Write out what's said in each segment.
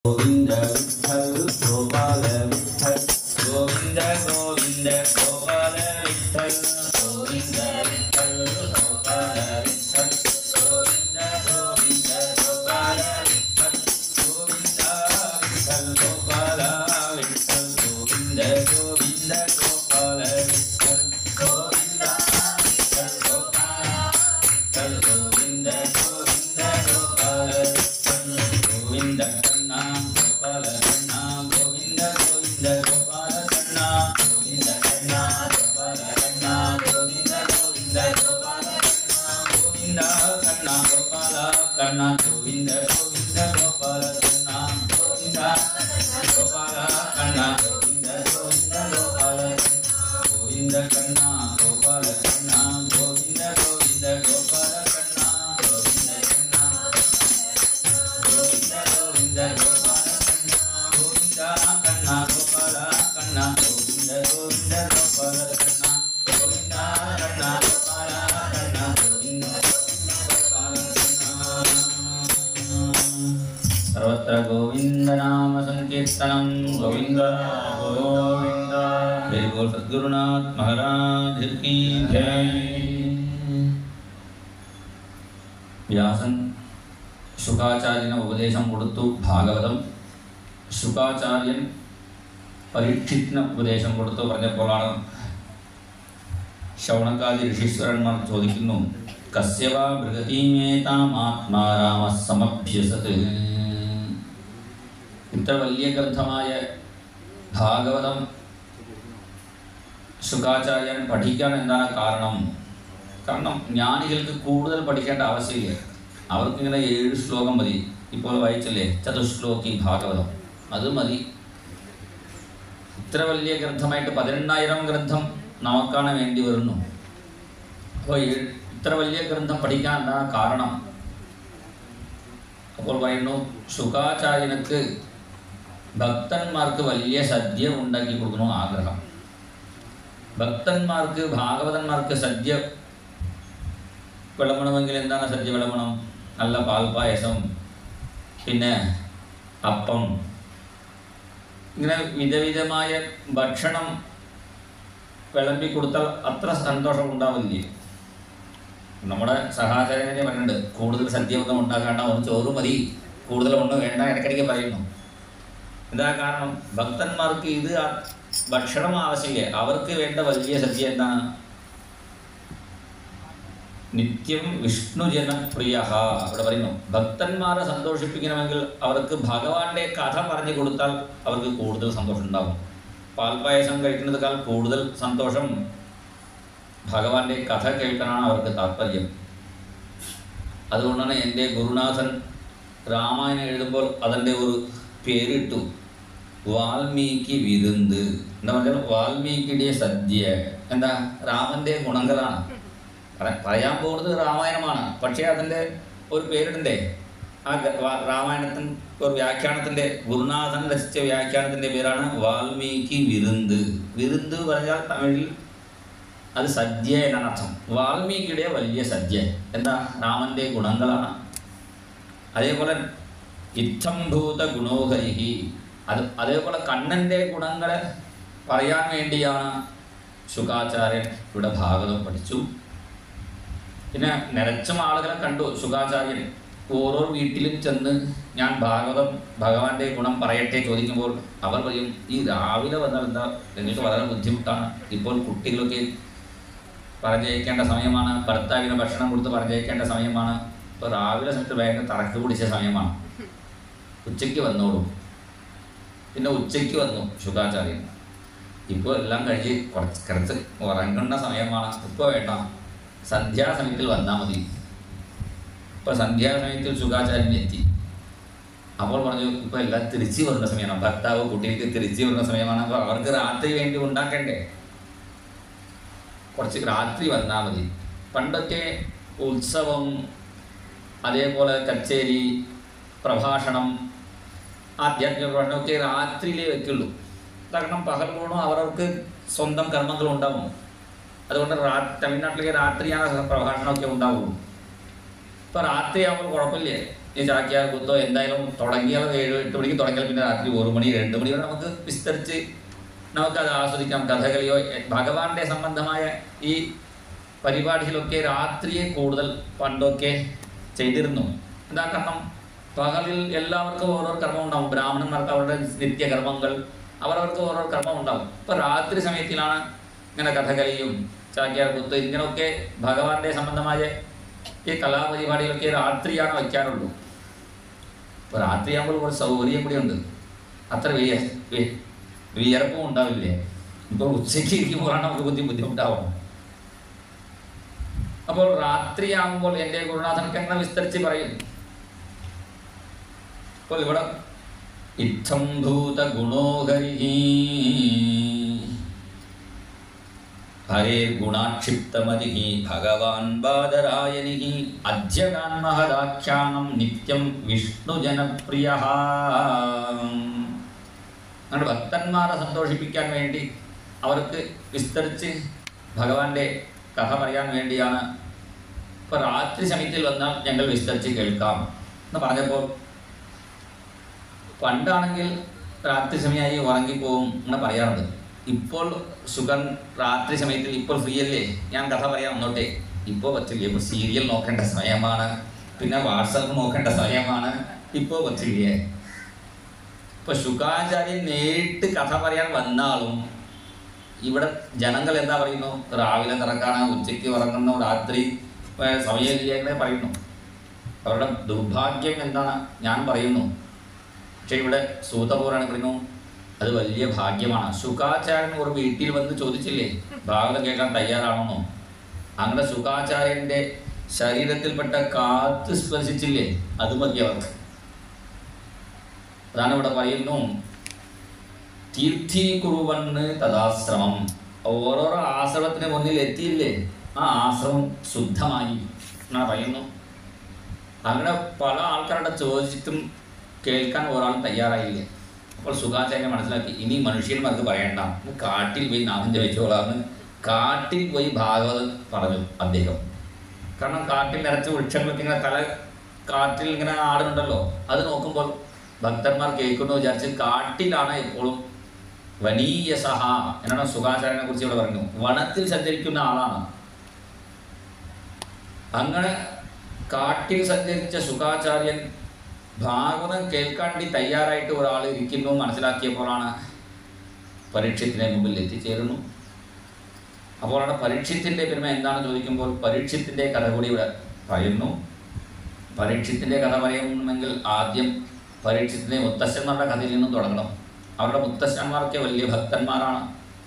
गोविंद विठ्ठल गोपाल विठ्ठल गोविंद गोविंद गोपाल विठ्ठल गोविंद विठ्ठल गोपाल विठ्ठल गोविंद गोविंद गोपाल विठ्ठल गोविंद विठ्ठल गोपाल विठ्ठल गोविंद गोविंद गोपाल विठ्ठल गोविंद विठ्ठल गोपाल विठ्ठल गोविंद गोविंद गोपाल विठ्ठल गोविंद गोपाल कृष्ण गोविंद गोविंद गोपाल कृष्ण गोविंद कृष्ण गोपाल कृष्ण गोविंद गोविंद गोपाल कृष्ण गोविंद कृष्ण गोपाल कृष्ण गोविंद गोविंद गोपाल कृष्ण गोविंद गोपाल कृष्ण गोविंद गोविंद गोपाल गोविंद कृष्ण गोपाल कृष्ण गोविंद गोविंद गोपाल कृष्ण गोविंद कृष्ण गोविंद गोविंद गोपाल गोविंद कन्ना गोपाल कन्ना गोविंद गोविंद गोपाल कन्ना गोविंद कन्ना गोपाल कन्ना गोविंद गोपाल सर्वत्र गोविंद नाम संकीर्तनम गोविंद गोविंद। जय बोल सद्गुरुनाथ महाराज की जय। വ്യാസൻ ശുകാചാര്യന് ഉപദേശം കൊടുത്തു ഭാഗവതം. ശുകാചാര്യൻ പരീക്ഷിത്തിന് ഉപദേശം കൊടുത്തു പറഞ്ഞപ്പോഴാണ് ശൗനകാദി ഋഷീശ്വരന്മാർ ചോദിക്കുന്നു, കസ്യവാ ബൃഹതീമേതാമാത്മാരാമ സമഭ്യസത്. ഇത്ര വലിയ ഗ്രന്ഥമായ ഭാഗവതം ശുകാചാര്യൻ പഠിക്കാൻ എന്താണ് കാരണം? കാരണം ജ്ഞാനികൾക്ക് കൂടുതൽ പഠിക്കേണ്ട ആവശ്യമില്ല. അവർക്കിങ്ങനെ 7 ശ്ലോകം മതി. ഇപ്പോൾ വായിച്ചല്ലേ ചതുശ്ലോകി ഭാഗവതം, അത് മതി. ഇത്ര വലിയ ഗ്രന്ഥമായിട്ട് 18,000 ഗ്രന്ഥം നമുക്കാണ് വേണ്ടി വരുന്നു. അപ്പോൾ ഇത്ര വലിയ ഗ്രന്ഥം പഠിക്കാൻ എന്താ കാരണം? അപ്പോൾ പറയുന്നു, ശുകാചാര്യനക്ക് ഭക്തന്മാർക്ക് വലിയ സദ്യ ഉണ്ടാക്കി കൊടുക്കണോ ആഗ്രഹം. ഭക്തന്മാർക്ക് ഭാഗവതന്മാർക്ക് സദ്യ വിളമ്പണമെങ്കിൽ എന്താണ് സദ്യ വിളമ്പണം? നല്ല പാൽപ്പായസം, പിന്നെ അപ്പം, ഇങ്ങനെ വിധവിധമായ ഭക്ഷണം വിളമ്പി കൊടുത്താൽ അത്ര സന്തോഷം ഉണ്ടാവില്ലേ? നമ്മുടെ സഹാചാര്യനെ പറയുന്നുണ്ട്, കൂടുതൽ സദ്യ ഒന്നും ഉണ്ടാക്കാണ്ട, ഒന്ന് ചോറ് മതി, കൂടുതലൊന്നും വേണ്ട, ഇടയ്ക്കിടയ്ക്ക് പറയുന്നു. എന്താ കാരണം? ഭക്തന്മാർക്ക് ഇത് ഭക്ഷണം ആവശ്യമില്ല. അവർക്ക് വേണ്ട വലിയ സദ്യ എന്താണ്? നിത്യം വിഷ്ണു ജനപ്രിയ. അവിടെ പറയുന്നു, ഭക്തന്മാരെ സന്തോഷിപ്പിക്കണമെങ്കിൽ അവർക്ക് ഭഗവാന്റെ കഥ പറഞ്ഞു കൊടുത്താൽ അവർക്ക് കൂടുതൽ സന്തോഷം ഉണ്ടാകും. പാൽപ്പായസം കഴിക്കുന്നതിനേക്കാൾ കൂടുതൽ സന്തോഷം ഭഗവാന്റെ കഥ കേൾക്കാനാണ് അവർക്ക് താല്പര്യം. അതുകൊണ്ടാണ് എൻ്റെ ഗുരുനാഥൻ രാമായണം എഴുതുമ്പോൾ അതിൻ്റെ ഒരു പേരിട്ടു, വാൽമീകി വിരുന്ന്. എന്താ പറഞ്ഞാൽ വാൽമീകിയുടെ സദ്യ. എന്താ? രാമൻ്റെ ഗുണങ്ങളാണ് പറയാൻ പോകുന്നത്. രാമായണമാണ്, പക്ഷേ അതിൻ്റെ ഒരു പേരിടണ്ടേ? ആ രാമായണത്തിന് ഒരു വ്യാഖ്യാനത്തിൻ്റെ, ഗുരുനാഥൻ രചിച്ച വ്യാഖ്യാനത്തിൻ്റെ പേരാണ് വാൽമീകി വിരുന്ന്. വിരുന്ന് പറഞ്ഞാൽ തമിഴിൽ അത് സദ്യ എന്നാണ് അർത്ഥം. വാൽമീകിയുടെ വലിയ സദ്യ. എന്താ? രാമൻ്റെ ഗുണങ്ങളാണ്. അതേപോലെ ഇത്തംഭൂത ഗുണോഹരിഹി, അതേപോലെ കണ്ണൻ്റെ ഗുണങ്ങളെ പറയാൻ വേണ്ടിയാണ് ശുകാചാര്യൻ ഇവിടെ ഭാഗവതം പഠിച്ചു. പിന്നെ നിറച്ചും ആളുകളെ കണ്ടു ശുകാചാര്യൻ. ഓരോ വീട്ടിലും ചെന്ന് ഞാൻ ഭാഗവതം ഭഗവാന്റെ ഗുണം പറയട്ടെ ചോദിക്കുമ്പോൾ അവർ പറയും, ഈ രാവിലെ വന്നാൽ എന്താ, നിങ്ങൾക്ക് വളരെ ബുദ്ധിമുട്ടാണ്. ഇപ്പോൾ കുട്ടികളൊക്കെ പറഞ്ഞയക്കേണ്ട സമയമാണ്, ഭർത്താവിന് ഭക്ഷണം കൊടുത്ത് പറഞ്ഞയക്കേണ്ട സമയമാണ്. ഇപ്പോൾ രാവിലെ സമയത്ത് ഭയങ്കര തറക്ക് പിടിച്ച സമയമാണ്. ഉച്ചയ്ക്ക് വന്നോളൂ. പിന്നെ ഉച്ചയ്ക്ക് വന്നു ശുകാചാര്യൻ. ഇപ്പോൾ എല്ലാം കഴിഞ്ഞ് കുറച്ച് ഉറങ്ങേണ്ട സമയമാണ്, ഇപ്പോൾ വേണ്ട, സന്ധ്യാസമയത്തിൽ വന്നാൽ മതി. ഇപ്പോൾ സന്ധ്യാസമയത്തിൽ ശുകാചാര്യൻ എത്തി. അപ്പോൾ പറഞ്ഞു, ഇപ്പോൾ എല്ലാം തിരിച്ചു വരുന്ന സമയമാണ്, ഭർത്താവ് കുട്ടികൾക്ക് തിരിച്ചു വരുന്ന സമയമാണ്. അപ്പോൾ അവർക്ക് രാത്രി വേണ്ടി ഉണ്ടാക്കണ്ടേ, കുറച്ച് രാത്രി വന്നാൽ മതി. പണ്ടൊക്കെ ഉത്സവം, അതേപോലെ കച്ചേരി, പ്രഭാഷണം, ആധ്യാത്മിക പ്രഭാഷണമൊക്കെ രാത്രിയിലേ വെക്കുള്ളൂ. കാരണം പകൽ പോകണം, അവർക്ക് സ്വന്തം കർമ്മങ്ങളുണ്ടാവും. അതുകൊണ്ട് തമിഴ്നാട്ടിലേക്ക് രാത്രിയാണ് പ്രഭാഷണമൊക്കെ ഉണ്ടാവുള്ളൂ. ഇപ്പോൾ രാത്രിയാകുമ്പോൾ കുഴപ്പമില്ലേ, ഈ ചാക്യാർ കൂത്തോ എന്തായാലും തുടങ്ങിയാൽ 7-8 മണിക്ക് തുടങ്ങിയാൽ പിന്നെ രാത്രി 1 മണി 2 മണി വരെ നമുക്ക് വിസ്തരിച്ച് നമുക്കത് ആസ്വദിക്കാം. കഥകളിയോ ഭഗവാന്റെ സംബന്ധമായ ഈ പരിപാടികളൊക്കെ രാത്രിയെ കൂടുതൽ പണ്ടൊക്കെ ചെയ്തിരുന്നു. എന്താ കാരണം പകലിൽ എല്ലാവർക്കും ഓരോ കർമ്മം ഉണ്ടാവും. ബ്രാഹ്മണന്മാർക്ക് അവരുടെ നിത്യകർമ്മങ്ങൾ അവരവർക്ക് ഓരോ കർമ്മം ഉണ്ടാവും. ഇപ്പോൾ രാത്രി സമയത്തിലാണ് ഇങ്ങനെ കഥകളിയും ചാക്യാർ കൂത്ത് ഇങ്ങനെയൊക്കെ ഭഗവാന്റെ സംബന്ധമായ ഈ കലാപരിപാടികളൊക്കെ രാത്രിയാണ് വയ്ക്കാറുള്ളൂ. ഇപ്പോൾ രാത്രിയാകുമ്പോൾ കുറച്ച് സൗകര്യം കൂടി ഉണ്ട്. അത്ര വിയർപ്പും ഉണ്ടാവില്ലേ. ഇപ്പോൾ ഉച്ചയ്ക്ക് ഇരിക്കുമ്പോഴാണ് നമുക്ക് ബുദ്ധിമുട്ടാവും. അപ്പോൾ രാത്രിയാകുമ്പോൾ എൻ്റെ ഗുരുനാഥനൊക്കെ അങ്ങനെ വിസ്തരിച്ച് പറയും. അപ്പോൾ ഇവിടെ ഇത്തം ഭൂത ഗുണോഹരി ഹരേ ഗുണാക്ഷിപ്തമതി ഭഗവാൻ ബാദരായനി അദ്യകാൻ മഹദാഖ്യാനം നിത്യം വിഷ്ണു ജനപ്രിയ. അങ്ങനെ ഭക്തന്മാരെ സന്തോഷിപ്പിക്കാൻ വേണ്ടി അവർക്ക് വിസ്തരിച്ച് ഭഗവാന്റെ കഥ പറയാൻ വേണ്ടിയാണ്. ഇപ്പോൾ രാത്രി സമയത്തിൽ വന്നാൽ ഞങ്ങൾ വിസ്തരിച്ച് കേൾക്കാം എന്ന് പറഞ്ഞപ്പോൾ, പണ്ടാണെങ്കിൽ രാത്രി സമയമായി ഉറങ്ങിപ്പോവും എന്ന് പറയാറുണ്ട്. ഇപ്പോൾ സുഖം രാത്രി സമയത്തിൽ ഇപ്പോൾ ഫ്രീ അല്ലേ, ഞാൻ കഥ പറയാൻ വന്നോട്ടെ. ഇപ്പോൾ പറ്റില്ല, ഇപ്പോൾ സീരിയൽ നോക്കേണ്ട സമയമാണ്, പിന്നെ വാട്സപ്പ് നോക്കേണ്ട സമയമാണ്, ഇപ്പോൾ പറ്റില്ലേ. ഇപ്പോൾ ശുകാചാര്യൻ നേരിട്ട് കഥ പറയാൻ വന്നാലും ഇവിടെ ജനങ്ങൾ എന്താ പറയുന്നു, രാവിലെ നടക്കാണ്, ഉച്ചയ്ക്ക് ഉറങ്ങുന്നു, രാത്രി സമയമില്ല എന്നേ പറയുന്നു. അവരുടെ ദുർഭാഗ്യം എന്താണ് ഞാൻ പറയുന്നു. പക്ഷെ ഇവിടെ സൂതപൂരാണ് പറയുന്നു അത് വലിയ ഭാഗ്യമാണ്. ശുകാചാര്യൻ ഒരു വീട്ടിൽ വന്ന് ചോദിച്ചില്ലേ ഭാഗവതം കേൾക്കാൻ തയ്യാറാണെന്നോ, അങ്ങനെ ശുകാചാര്യൻ്റെ ശരീരത്തിൽപ്പെട്ട കാത്ത് സ്പർശിച്ചില്ലേ, അത് മതി അവർക്ക്. അതാണ് ഇവിടെ പറയുന്നു തീർത്ഥീകുറുവന്ന് തദാശ്രമം. ഓരോരോ ആശ്രമത്തിന് മുന്നിൽ എത്തിയില്ലേ, ആ ആശ്രമം ശുദ്ധമായി എന്നാണ് പറയുന്നു. അങ്ങനെ പല ആൾക്കാരുടെ ചോദിച്ചിട്ടും കേൾക്കാൻ ഒരാൾ തയ്യാറായില്ലേ. അപ്പോൾ ശുകാചാര്യൻ മനസ്സിലാക്കി ഇനി മനുഷ്യന്മാർക്ക് പറയണ്ട, കാട്ടിൽ പോയി നാമം ജപിച്ചോളാന്ന് കാട്ടിൽ പോയി ഭാഗവതം പറഞ്ഞു അദ്ദേഹം. കാരണം കാട്ടിൽ നിറച്ച് വൃക്ഷങ്ങളൊക്കെ ഇങ്ങനെ കാറ്റിൽ ഇങ്ങനെ ആടുന്നുണ്ടല്ലോ, അത് നോക്കുമ്പോൾ ഭക്തന്മാർ കേൾക്കുന്നു വിചാരിച്ച് കാട്ടിലാണ് എപ്പോഴും വനീയ സഹ എന്നാണ് ശുകാചാര്യനെ കുറിച്ച് ഇവിടെ പറഞ്ഞു. വനത്തിൽ സഞ്ചരിക്കുന്ന ആളാണ്. അങ്ങനെ കാട്ടിൽ സഞ്ചരിച്ച ശുകാചാര്യൻ ഭാഗവതം കേൾക്കാണ്ടി തയ്യാറായിട്ട് ഒരാൾ ഇരിക്കുന്നു മനസ്സിലാക്കിയപ്പോഴാണ് പരീക്ഷത്തിൻ്റെ മുമ്പിൽ എത്തിച്ചേരുന്നു. അപ്പോഴാണ് പരീക്ഷത്തിൻ്റെ പെരുമ എന്താണെന്ന് ചോദിക്കുമ്പോൾ പരീക്ഷത്തിൻ്റെ കഥ കൂടി ഇവിടെ പറയുന്നു. പരീക്ഷത്തിൻ്റെ കഥ പറയുമെങ്കിൽ ആദ്യം പരീക്ഷത്തിൻ്റെ മുത്തശ്ശന്മാരുടെ കഥയിൽ നിന്നും തുടങ്ങണം. അവരുടെ മുത്തശ്ശന്മാർക്ക് വലിയ ഭക്തന്മാരാണ്.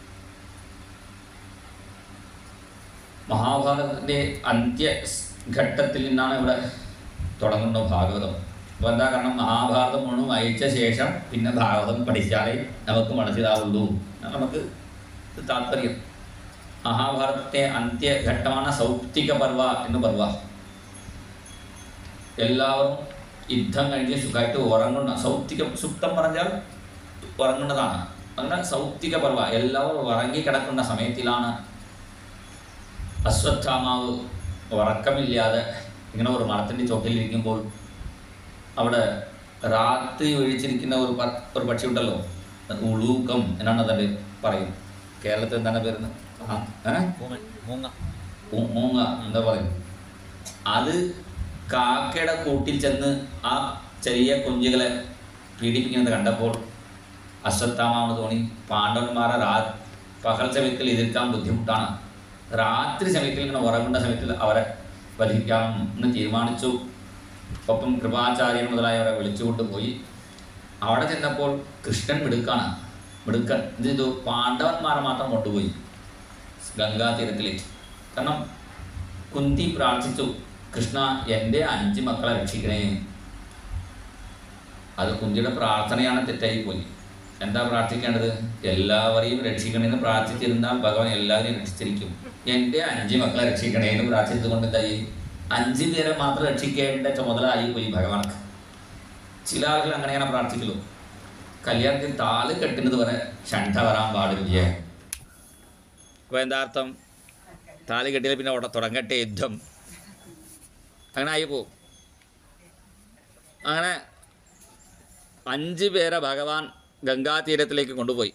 മഹാഭാരതത്തിൻ്റെ അന്ത്യഘട്ടത്തിൽ നിന്നാണ് ഇവിടെ തുടങ്ങുന്നത് ഭാഗവതം. അപ്പോൾ എന്താ കാരണം മഹാഭാരതം മുഴുവൻ വായിച്ച ശേഷം പിന്നെ ഭാഗവതം പഠിച്ചാലേ നമുക്ക് മനസ്സിലാവുള്ളൂ, നമുക്ക് താല്പര്യം. മഹാഭാരതത്തെ അന്ത്യഘട്ടമാണ് സൗപ്തിക പർവ എന്ന് പർവ. എല്ലാവരും യുദ്ധം കഴിഞ്ഞ് സുഖമായിട്ട് ഉറങ്ങുന്ന സുപ്തം പറഞ്ഞാൽ ഉറങ്ങുന്നതാണ്. അങ്ങനെ സൗപ്തിക പർവ എല്ലാവരും ഉറങ്ങിക്കിടക്കുന്ന സമയത്തിലാണ് അശ്വത്ഥാമാവ് ഉറക്കമില്ലാതെ ഇങ്ങനെ ഒരു മരത്തിൻ്റെ ചോട്ടിലിരിക്കുമ്പോൾ അവിടെ രാത്രി ഒഴിച്ചിരിക്കുന്ന ഒരു പക്ഷി ഉണ്ടല്ലോ, ഉളൂക്കം എന്നാണ് അതിൻ്റെ പറയും. കേരളത്തിൽ എന്താണ് പേരുന്നത്? മൂങ്ങ എന്താ പറയും. അത് കാക്കയുടെ കൂട്ടിൽ ചെന്ന് ആ ചെറിയ കുഞ്ഞുകളെ പീഡിപ്പിക്കുന്നത് കണ്ടപ്പോൾ അശ്വത്ഥാമാവെന്ന് തോന്നി പാണ്ഡവന്മാരെ പകൽ സമയത്തിൽ എതിർക്കാൻ ബുദ്ധിമുട്ടാണ്, രാത്രി സമയത്തിൽ ഇങ്ങനെ ഉറങ്ങുന്ന സമയത്തിൽ അവരെ വധിക്കാം എന്ന് തീരുമാനിച്ചു. ഒപ്പം കൃപാചാര്യൻ മുതലായവരെ വിളിച്ചുകൊണ്ട് പോയി. അവിടെ ചെന്നപ്പോൾ കൃഷ്ണൻ മിടുക്കൻ എന്ത് ചെയ്തു, പാണ്ഡവന്മാരെ മാത്രം കൊണ്ടുപോയി ഗംഗാതീരത്തിലേക്ക്. കാരണം കുന്തി പ്രാർത്ഥിച്ചു, കൃഷ്ണ എൻ്റെ 5 മക്കളെ രക്ഷിക്കണേ. അത് കുന്തിയുടെ പ്രാർത്ഥനയാണ്, തെറ്റായിപ്പോയി. എന്താ പ്രാർത്ഥിക്കേണ്ടത്? എല്ലാവരെയും രക്ഷിക്കണമെന്ന് പ്രാർത്ഥിച്ചിരുന്നാൽ ഭഗവാൻ എല്ലാവരെയും രക്ഷിച്ചിരിക്കും. എൻ്റെ 5 മക്കളെ രക്ഷിക്കണേ എന്ന് പ്രാർത്ഥിച്ചതുകൊണ്ട് എന്തായി, 5 പേരെ മാത്രം രക്ഷിക്കേണ്ട ചുമതല പോയി ഭഗവാൻക്ക്. ചില ആളുകൾ അങ്ങനെയാണ് പ്രാർത്ഥിക്കുള്ളൂ. കല്യാണത്തിൽ താല് കെട്ടുന്നത് വരെ ഷണ്ട വരാൻ പാടില്ല. അപ്പോൾ എന്താ അർത്ഥം? താല് കെട്ടിയാൽ പിന്നെ തുടങ്ങട്ടെ യുദ്ധം, അങ്ങനെ ആയി പോവും. അങ്ങനെ 5 പേരെ ഭഗവാൻ ഗംഗാതീരത്തിലേക്ക് കൊണ്ടുപോയി.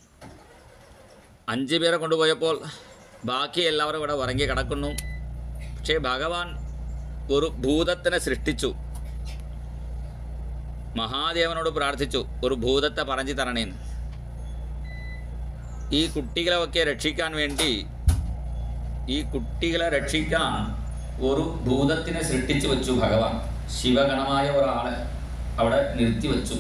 5 പേരെ കൊണ്ടുപോയപ്പോൾ ബാക്കി എല്ലാവരും ഇവിടെ ഉറങ്ങി കിടക്കുന്നു. പക്ഷേ ഭഗവാൻ ഒരു ഭൂതത്തിനെ സൃഷ്ടിച്ചു. മഹാദേവനോട് പ്രാർത്ഥിച്ചു, ഒരു ഭൂതത്തെ പറഞ്ഞു തരണേന്ന്. ഈ കുട്ടികളെയൊക്കെ രക്ഷിക്കാൻ വേണ്ടി, ഈ കുട്ടികളെ രക്ഷിക്കാൻ ഒരു ഭൂതത്തിനെ സൃഷ്ടിച്ചു വെച്ചു ഭഗവാൻ. ശിവഗണമായ ഒരാളെ അവിടെ നിർത്തിവെച്ചു.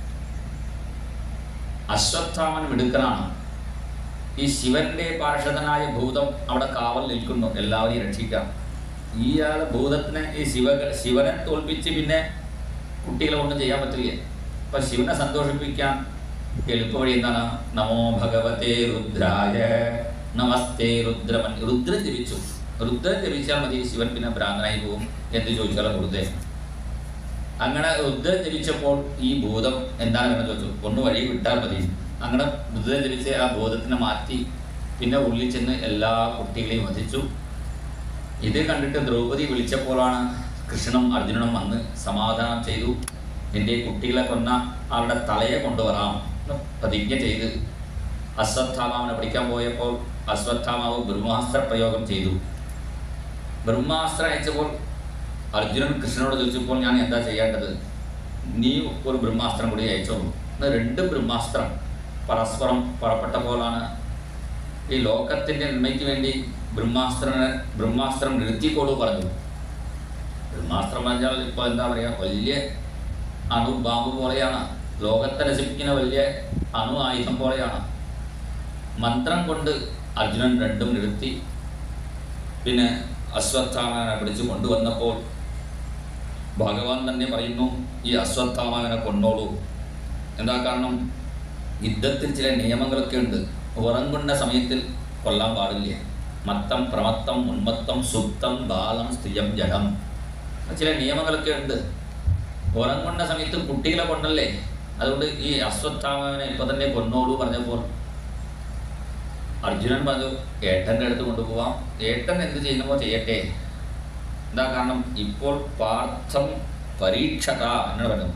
അശ്വത്ഥാമൻ മിടുക്കനാണ്. ഈ ശിവന്റെ പാർഷദനായ ഭൂതം അവിടെ കാവൽ നിൽക്കുന്നു, എല്ലാവരെയും രക്ഷിക്കാം. ഇയാൾ ഭൂതത്തിനെ, ഈ ശിവനെ തോൽപ്പിച്ച് പിന്നെ കുട്ടികളെ ഒന്നും ചെയ്യാൻ പറ്റില്ല. അപ്പം ശിവനെ സന്തോഷിപ്പിക്കാൻ എളുപ്പവഴി എന്താണ്? നമോ ഭഗവതേ രുദ്രായ നമസ്തേ രുദ്രമൻ. രുദ്രൻ ജപിച്ചു. രുദ്രൻ ജപിച്ചാൽ മതി, ശിവൻ പിന്നെ ഭ്രാന്തനായി പോകും എന്ന് ചോദിച്ചാൽ വെറുതെ. അങ്ങനെ രുദ്രൻ ജപിച്ചപ്പോൾ ഈ ഭൂതം എന്താണ് എന്ന് ചോദിച്ചു. ഒന്ന് വഴി വിട്ടാൽ മതി. അങ്ങനെ രുദ്രൻ ജപിച്ച് ആ ഭൂതത്തിനെ മാറ്റി പിന്നെ ഉള്ളിൽ ചെന്ന് എല്ലാ കുട്ടികളെയും വധിച്ചു. ഇത് കണ്ടിട്ട് ദ്രൗപദി വിളിച്ചപ്പോഴാണ് കൃഷ്ണനും അർജുനനും വന്ന് സമാധാനം ചെയ്തു. എൻ്റെ കുട്ടികളെ കൊന്ന അവരുടെ തലയെ കൊണ്ടുവരാം എന്ന് പ്രതിജ്ഞ ചെയ്ത് അശ്വത്ഥാമാവിനെ പിടിക്കാൻ പോയപ്പോൾ അശ്വത്ഥാമാവ് ബ്രഹ്മാസ്ത്ര പ്രയോഗം ചെയ്തു. ബ്രഹ്മാസ്ത്രം അയച്ചപ്പോൾ അർജുനൻ കൃഷ്ണനോട് ചോദിച്ചപ്പോൾ ഞാൻ എന്താ ചെയ്യേണ്ടത്? നീ ഒരു ബ്രഹ്മാസ്ത്രം കൂടി അയച്ചോളൂ. 2 ബ്രഹ്മാസ്ത്രം പരസ്പരം പുറപ്പെട്ടപ്പോഴാണ് ഈ ലോകത്തിൻ്റെ നന്മയ്ക്ക് വേണ്ടി ബ്രഹ്മാസ്ത്രം നിർത്തിക്കോളൂ പറഞ്ഞു. ബ്രഹ്മാസ്ത്രം പറഞ്ഞാൽ ഇപ്പോൾ എന്താ പറയുക, വലിയ ബാമ്പ് പോലെയാണ്. ലോകത്തെ നശിപ്പിക്കുന്ന വലിയ ആയുധം പോലെയാണ്. മന്ത്രം കൊണ്ട് അർജുനൻ 2ഉം നിർത്തി. പിന്നെ അശ്വത്ഥാമനെ പിടിച്ച് കൊണ്ടുവന്നപ്പോൾ ഭഗവാൻ തന്നെ പറയുന്നു, ഈ അശ്വത്ഥാമനെ കൊന്നോളൂ. എന്താ കാരണം? യുദ്ധത്തിൽ ചില നിയമങ്ങളൊക്കെ ഉണ്ട്. ഉറങ്ങുന്ന സമയത്തിൽ കൊല്ലാൻ പാടില്ല. മത്തം, പ്രമത്തം, ഉന്മത്തം, സുപ്തം, ബാലം, സ്ഥിരം, ജഡം, ചില നിയമങ്ങളൊക്കെ ഉണ്ട്. ഉറങ്ങുന്ന സമയത്ത് കുട്ടികളെ കൊണ്ടല്ലേ. അതുകൊണ്ട് ഈ അശ്വത്ഥാമനെ ഇപ്പം തന്നെ കൊന്നോളൂ പറഞ്ഞപ്പോൾ അർജുനൻ പറഞ്ഞു, ഏട്ടൻ്റെ അടുത്ത് കൊണ്ടുപോവാം. ഏട്ടൻ എന്ത് ചെയ്യുന്നോ ചെയ്യട്ടെ. എന്താ കാരണം? ഇപ്പോൾ പാർത്ഥം പരീക്ഷത എന്നാണ് പറയുന്നത്.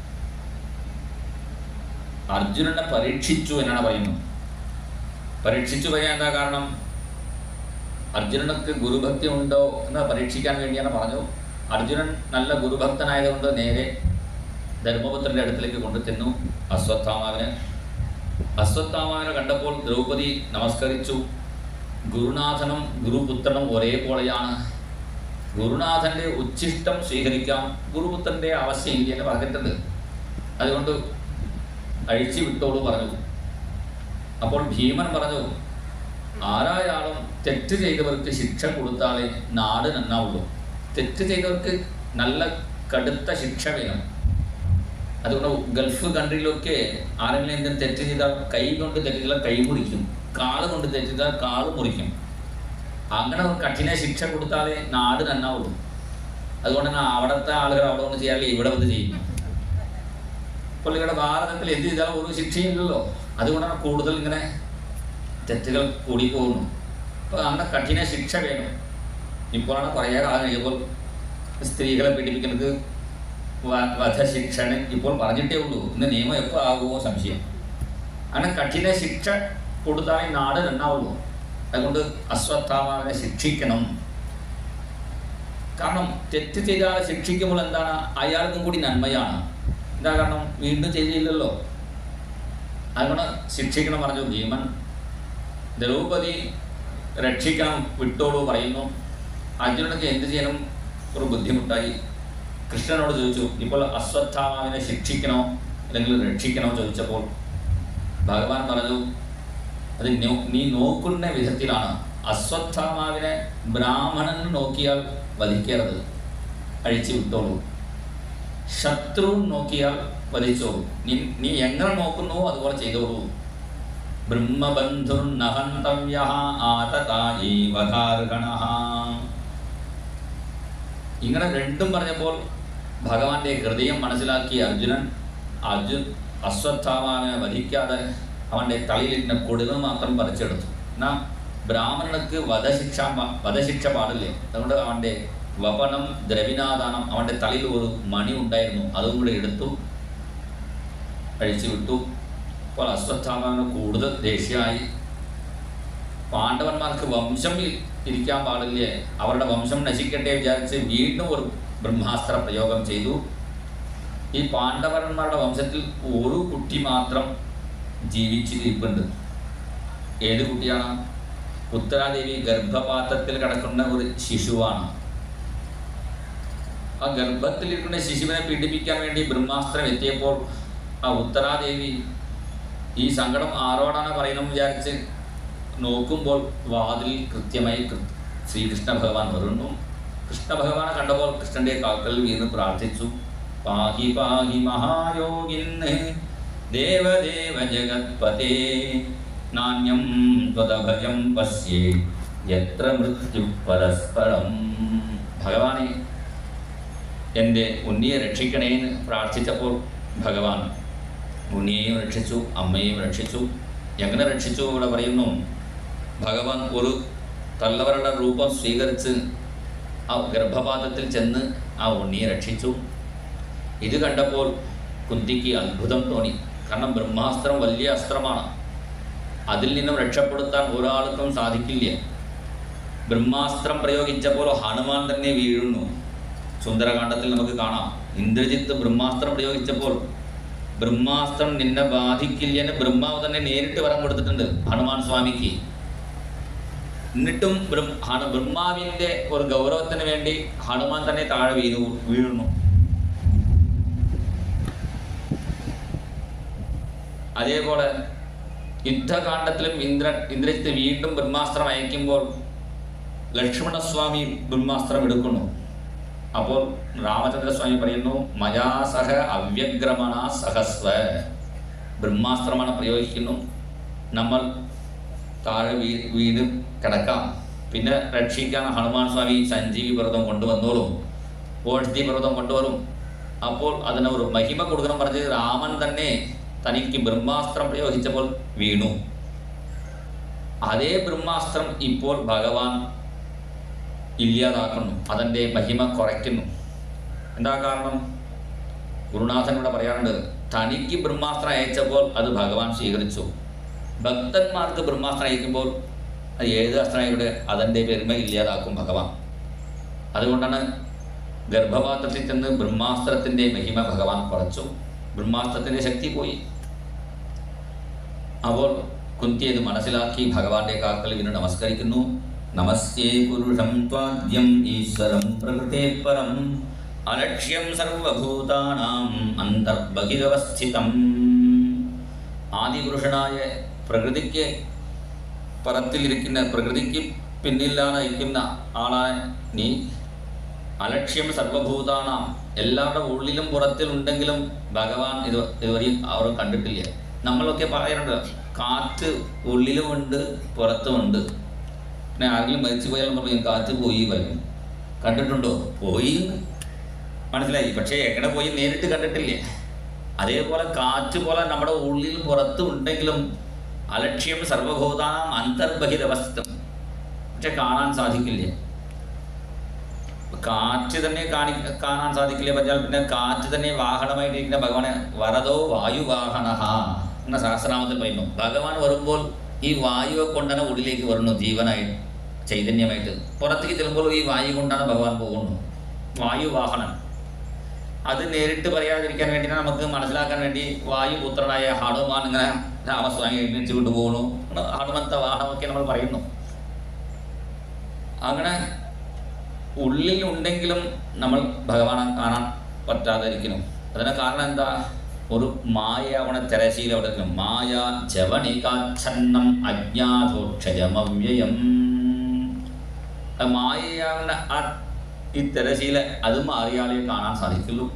അർജുനനെ പരീക്ഷിച്ചു എന്നാണ് പറയുന്നത്. പരീക്ഷിച്ചു പറയാൻ എന്താ കാരണം? അർജുനനക്ക് ഗുരുഭക്തി ഉണ്ടോ എന്ന് പരീക്ഷിക്കാൻ വേണ്ടിയാണ് പറഞ്ഞു. അർജുനൻ നല്ല ഗുരുഭക്തനായതുകൊണ്ട് നേരെ ധർമ്മപുത്രൻ്റെ അടുത്തിലേക്ക് കൊണ്ടു ചെന്നു അശ്വത്ഥാമാവിനെ. അശ്വത്ഥാമാവിനെ കണ്ടപ്പോൾ ദ്രൗപദി നമസ്കരിച്ചു. ഗുരുനാഥനും ഗുരുപുത്രനും ഒരേപോലെയാണ്. ഗുരുനാഥൻ്റെ ഉച്ഛിഷ്ടം സ്വീകരിക്കാം, ഗുരുപുത്രൻ്റെ ആവശ്യമില്ല എന്ന് പറഞ്ഞിട്ടുണ്ട്. അതുകൊണ്ട് അഴിച്ചു വിട്ടോളൂ പറഞ്ഞു. അപ്പോൾ ഭീമൻ പറഞ്ഞു, ആരായാലും തെറ്റ് ചെയ്തവർക്ക് ശിക്ഷ കൊടുത്താലേ നാട് നന്നാവുള്ളൂ. തെറ്റ് ചെയ്തവർക്ക് നല്ല കടുത്ത ശിക്ഷ വേണം. അതുകൊണ്ട് ഗൾഫ് കൺട്രിയിലൊക്കെ ആരെങ്കിലും എന്തെങ്കിലും തെറ്റ് ചെയ്താൽ കൈ കൊണ്ട് തെറ്റ് ചെയ്താൽ കൈ മുറിക്കും, കാല് കൊണ്ട് തെറ്റ് ചെയ്താൽ കാല് മുറിക്കും. അങ്ങനെ കഠിന ശിക്ഷ കൊടുത്താലേ നാട് നന്നാവുള്ളൂ. അതുകൊണ്ട് തന്നെ അവിടുത്തെ ആളുകൾ അവിടെ ഒന്ന് ചെയ്യാറില്ല, ഇവിടെ വന്ന് ചെയ്യും. അപ്പോൾ ഇവിടെ ഭാരതത്തിൽ എന്ത് ചെയ്താലും ഒരു ശിക്ഷയില്ലല്ലോ. അതുകൊണ്ടാണ് കൂടുതൽ ഇങ്ങനെ തെറ്റുകൾ കൂടി പോകുന്നു. അപ്പോൾ അങ്ങനെ കഠിന ശിക്ഷ വേണം. ഇപ്പോഴാണ് കുറേ കാലം കഴിയുമ്പോൾ സ്ത്രീകളെ പീഡിപ്പിക്കുന്നത് വധശിക്ഷണം ഇപ്പോൾ പറഞ്ഞിട്ടേ ഉള്ളൂ. ഇന്ന് നിയമം എപ്പോൾ ആകുമോ സംശയം. അങ്ങനെ കഠിന ശിക്ഷ കൊടുത്താലേ നാട് നന്നാവുള്ളൂ. അതുകൊണ്ട് അശ്വത്ഥാമാവിനെ ശിക്ഷിക്കണം. കാരണം തെറ്റ് ചെയ്താൽ ശിക്ഷിക്കുമ്പോൾ എന്താണ്? അയാൾക്കും കൂടി നന്മയാണ്. എന്താ കാരണം? വീണ്ടും ചെയ്തില്ലല്ലോ. അതുകൊണ്ട് ശിക്ഷിക്കണം പറഞ്ഞു ഭീമൻ. ദ്രൗപദി രക്ഷിക്കണം, വിട്ടോളൂ പറയുന്നു. അർജുനനൊക്കെ എന്ത് ചെയ്യണം ഒരു ബുദ്ധിമുട്ടായി. കൃഷ്ണനോട് ചോദിച്ചു, ഇപ്പോൾ അശ്വത്ഥാമാവിനെ ശിക്ഷിക്കണോ അല്ലെങ്കിൽ രക്ഷിക്കണോ ചോദിച്ചപ്പോൾ ഭഗവാൻ പറഞ്ഞു, അത് നീ നോക്കുന്ന വിധത്തിലാണ്. അശ്വത്ഥാമാവിനെ ബ്രാഹ്മണൻ നോക്കിയാൽ വധിക്കരുത്, അഴിച്ചു വിട്ടോളൂ. ശത്രു നോക്കിയാൽ വധിച്ചോളൂ. നീ എങ്ങനെ നോക്കുന്നുവോ അതുപോലെ ചെയ്തോളൂ. ബ്രഹ്മബന്ധുർ നഹന്തവ്യഃ ആതതായി വധാർഹണഃ. ഇങ്ങനെ രണ്ടും പറഞ്ഞപ്പോൾ ഭഗവാന്റെ ഹൃദയം മനസ്സിലാക്കി അശ്വത്ഥാമാവിനെ വധിക്കാതെ അവൻ്റെ തലയിലിരുന്ന കൊടുമ മാത്രം പറിച്ചെടുത്തു. എന്നാൽ ബ്രാഹ്മണർക്ക് വധശിക്ഷ പാടില്ലേ. അതുകൊണ്ട് അവൻ്റെ വപനം ദ്രവിനാദാനം, അവൻ്റെ തലയിൽ ഒരു മണി ഉണ്ടായിരുന്നു, അതും കൂടെ എടുത്തു അഴിച്ചു വിട്ടു. അപ്പോൾ അശ്വത്ഥാമന് കൂടുതൽ ദേഷ്യമായി. പാണ്ഡവന്മാർക്ക് വംശം ഇരിക്കാൻ പാടില്ലേ, അവരുടെ വംശം നശിക്കട്ടെ വിചാരിച്ച് വീണ്ടും ഒരു ബ്രഹ്മാസ്ത്ര പ്രയോഗം ചെയ്തു. ഈ പാണ്ഡവന്മാരുടെ വംശത്തിൽ ഒരു കുട്ടി മാത്രം ജീവിച്ചിരിപ്പുണ്ട്. ഏത് കുട്ടിയാണ്? ഉത്തരാദേവി ഗർഭപാത്രത്തിൽ കിടക്കുന്ന ഒരു ശിശുവാണ്. ആ ഗർഭത്തിലിരിക്കുന്ന ശിശുവിനെ പീഡിപ്പിക്കാൻ വേണ്ടി ബ്രഹ്മാസ്ത്രം എത്തിയപ്പോൾ ആ ഉത്തരാദേവി ഈ സങ്കടം ആരോടാണ് പറയുന്നത് വിചാരിച്ച് നോക്കുമ്പോൾ വാതിൽ കൃത്യമായി ശ്രീകൃഷ്ണ ഭഗവാൻ വരുന്നു. കൃഷ്ണ ഭഗവാനെ കണ്ടപ്പോൾ കൃഷ്ണൻ്റെ കാൽക്കൽ വീണ് പ്രാർത്ഥിച്ചു. പാഹി പാഹി മഹായോഗിൻ ദേവദേവ ജഗത്പതേ നാണ്യം ത്വദഭയം പശ്യേ യത്ര മൃത്യു പരസ്പരം. ഭഗവാനെ, എൻ്റെ ഉണ്ണിയെ രക്ഷിക്കണേന്ന് പ്രാർത്ഥിച്ചപ്പോൾ ഭഗവാൻ ഉണ്ണിയെയും രക്ഷിച്ചു, അമ്മയെയും രക്ഷിച്ചു. എങ്ങനെ രക്ഷിച്ചു ഇവിടെ പറയുന്നു. ഭഗവാൻ ഒരു തള്ളവരുടെ രൂപം സ്വീകരിച്ച് ആ ഗർഭപാത്രത്തിൽ ചെന്ന് ആ ഉണ്ണിയെ രക്ഷിച്ചു. ഇത് കണ്ടപ്പോൾ കുന്തിക്ക് അത്ഭുതം തോന്നി. കാരണം ബ്രഹ്മാസ്ത്രം വലിയ അസ്ത്രമാണ്, അതിൽ നിന്നും രക്ഷപ്പെടുത്താൻ ഒരാൾക്കും സാധിക്കില്ല. ബ്രഹ്മാസ്ത്രം പ്രയോഗിച്ചപ്പോൾ ഹനുമാൻ തന്നെ വീഴുന്നു. സുന്ദരകാണ്ഡത്തിൽ നമുക്ക് കാണാം. ഇന്ദ്രജിത്ത് ബ്രഹ്മാസ്ത്രം പ്രയോഗിച്ചപ്പോൾ ബ്രഹ്മാസ്ത്രം നിന്നെ ബാധിക്കില്ലെന്ന് ബ്രഹ്മാവ് തന്നെ നേരിട്ട് വരം കൊടുത്തിട്ടുണ്ട് ഹനുമാൻ സ്വാമിക്ക്. എന്നിട്ടും ബ്രഹ്മാവിൻ്റെ ഒരു ഗൗരവത്തിന് വേണ്ടി ഹനുമാൻ തന്നെ താഴെ വീഴുന്നു. അതേപോലെ യുദ്ധകാണ്ഡത്തിലും ഇന്ദ്രജിത്ത് വീണ്ടും ബ്രഹ്മാസ്ത്രം അയക്കുമ്പോൾ ലക്ഷ്മണസ്വാമി ബ്രഹ്മാസ്ത്രം എടുക്കുന്നു. അപ്പോൾ രാമചന്ദ്രസ്വാമി പറയുന്നു, മയാ സഹ അവ്യഗ്രമണ സഹസ്വ. ബ്രഹ്മാസ്ത്രമാണ് പ്രയോഗിക്കുന്നു, നമ്മൾ താഴെ വീട് കിടക്കാം. പിന്നെ രക്ഷിക്കാൻ ഹനുമാൻ സ്വാമി സഞ്ജീവി പർവ്വതം കൊണ്ടുവന്നോളും, ഓഷധി പർവ്വതം കൊണ്ടുവരും. അപ്പോൾ അതിന് ഒരു മഹിമ കൊടുക്കണം പറഞ്ഞ് രാമൻ തന്നെ തനിക്ക് ബ്രഹ്മാസ്ത്രം പ്രയോഗിച്ചപ്പോൾ വീണു. അതേ ബ്രഹ്മാസ്ത്രം ഇപ്പോൾ ഭഗവാൻ ഇല്ലാതാക്കുന്നു, അതിൻ്റെ മഹിമ കുറയ്ക്കുന്നു. എന്താ കാരണം? ഗുരുനാഥൻ ഇവിടെ പറയാറുണ്ട്, തനിക്ക് ബ്രഹ്മാസ്ത്രം അയച്ചപ്പോൾ അത് ഭഗവാൻ സ്വീകരിച്ചു. ഭക്തന്മാർക്ക് ബ്രഹ്മാസ്ത്രം അയക്കുമ്പോൾ അത് ഏത് അസ്ത്രമായിക്കൂടെ അതിൻ്റെ പെരുമ ഇല്ലാതാക്കും ഭഗവാൻ. അതുകൊണ്ടാണ് ഗർഭപാത്രത്തിൽ ചെന്ന് ബ്രഹ്മാസ്ത്രത്തിൻ്റെ മഹിമ ഭഗവാൻ കുറച്ചു, ബ്രഹ്മാസ്ത്രത്തിൻ്റെ ശക്തി പോയി. അപ്പോൾ കുന്തി ഇത് മനസ്സിലാക്കി ഭഗവാന്റെ കാൽക്കൽ വീണ് നമസ്കരിക്കുന്നു. നമസ്തേ പുരുഷം ത്വാദ്യം ഈശ്വരം പ്രകൃതേ പരം അലക്ഷ്യം സർവഭൂതാനാം അന്തർബഹിരവസ്ഥിതം. ആദിപുരുഷനായ പ്രകൃതിക്ക് പുറത്തിലിരിക്കുന്ന, പ്രകൃതിക്ക് പിന്നിലാണ് ഇരിക്കുന്ന ആളായ നീ. അലക്ഷ്യം സർവഭൂതാനാം, എല്ലാവരുടെ ഉള്ളിലും പുറത്തിലുണ്ടെങ്കിലും ഭഗവാൻ ഇതുവരെ അവർ കണ്ടിട്ടില്ല. നമ്മളൊക്കെ പറയാറുണ്ട്, കാറ്റ് ഉള്ളിലുമുണ്ട് പുറത്തുമുണ്ട്. പിന്നെ ആരെങ്കിലും മരിച്ചു പോയാൽ പറയും കാറ്റ് പോയി വരും. കണ്ടിട്ടുണ്ടോ? പോയി മനസ്സിലായി, പക്ഷേ എങ്ങനെ പോയി നേരിട്ട് കണ്ടിട്ടില്ല. അതേപോലെ കാറ്റ് പോലെ നമ്മുടെ ഉള്ളിൽ പുറത്തും ഉണ്ടെങ്കിലും അലക്ഷ്യം സർവഭൂതാനാം അന്തർബഹിരവസ്ഥിതം, പക്ഷെ കാണാൻ സാധിക്കില്ല. കാറ്റ് തന്നെ കാണാൻ സാധിക്കില്ല പറഞ്ഞാൽ പിന്നെ കാറ്റ് തന്നെ വാഹനമായിട്ടിരിക്കുന്ന ഭഗവാനെ വരദോ വായുവാഹന എന്ന സഹസ്രനാമത്തിൽ പറയുന്നു. ഭഗവാൻ വരുമ്പോൾ ഈ വായുവെ കൊണ്ടാണ് ഉള്ളിലേക്ക് വരുന്നു, ജീവനായിട്ട് ചൈതന്യമായിട്ട്. പുറത്തേക്ക് ചെല്ലുമ്പോൾ ഈ വായു കൊണ്ടാണ് ഭഗവാൻ പോകുന്നു, വായുവാഹനം. അത് നേരിട്ട് പറയാതിരിക്കാൻ വേണ്ടി നമുക്ക് മനസ്സിലാക്കാൻ വേണ്ടി വായുപുത്രനായ ഹനുമാൻ ഇങ്ങനെ രാമസ്വാമി എഴുന്നേറ്റ് കൊണ്ടുപോകണു, ഹനുമന്ത വാഹനമൊക്കെ നമ്മൾ പറയുന്നു. അങ്ങനെ ഉള്ളിലുണ്ടെങ്കിലും നമ്മൾ ഭഗവാനെ കാണാൻ പറ്റാതിരിക്കുന്നു. അതിന് കാരണം എന്താ? ഒരു മായയാവണ തിരശീല അവിടെ ഇരിക്കണം. മായ ജവനികാച്ഛന്നം അജ്ഞാതോക്ഷയമവ്യയം. മായയാവുന്ന ആ ഈ തിരശീല അത് മാറിയാലേ കാണാൻ സാധിക്കുള്ളൂ.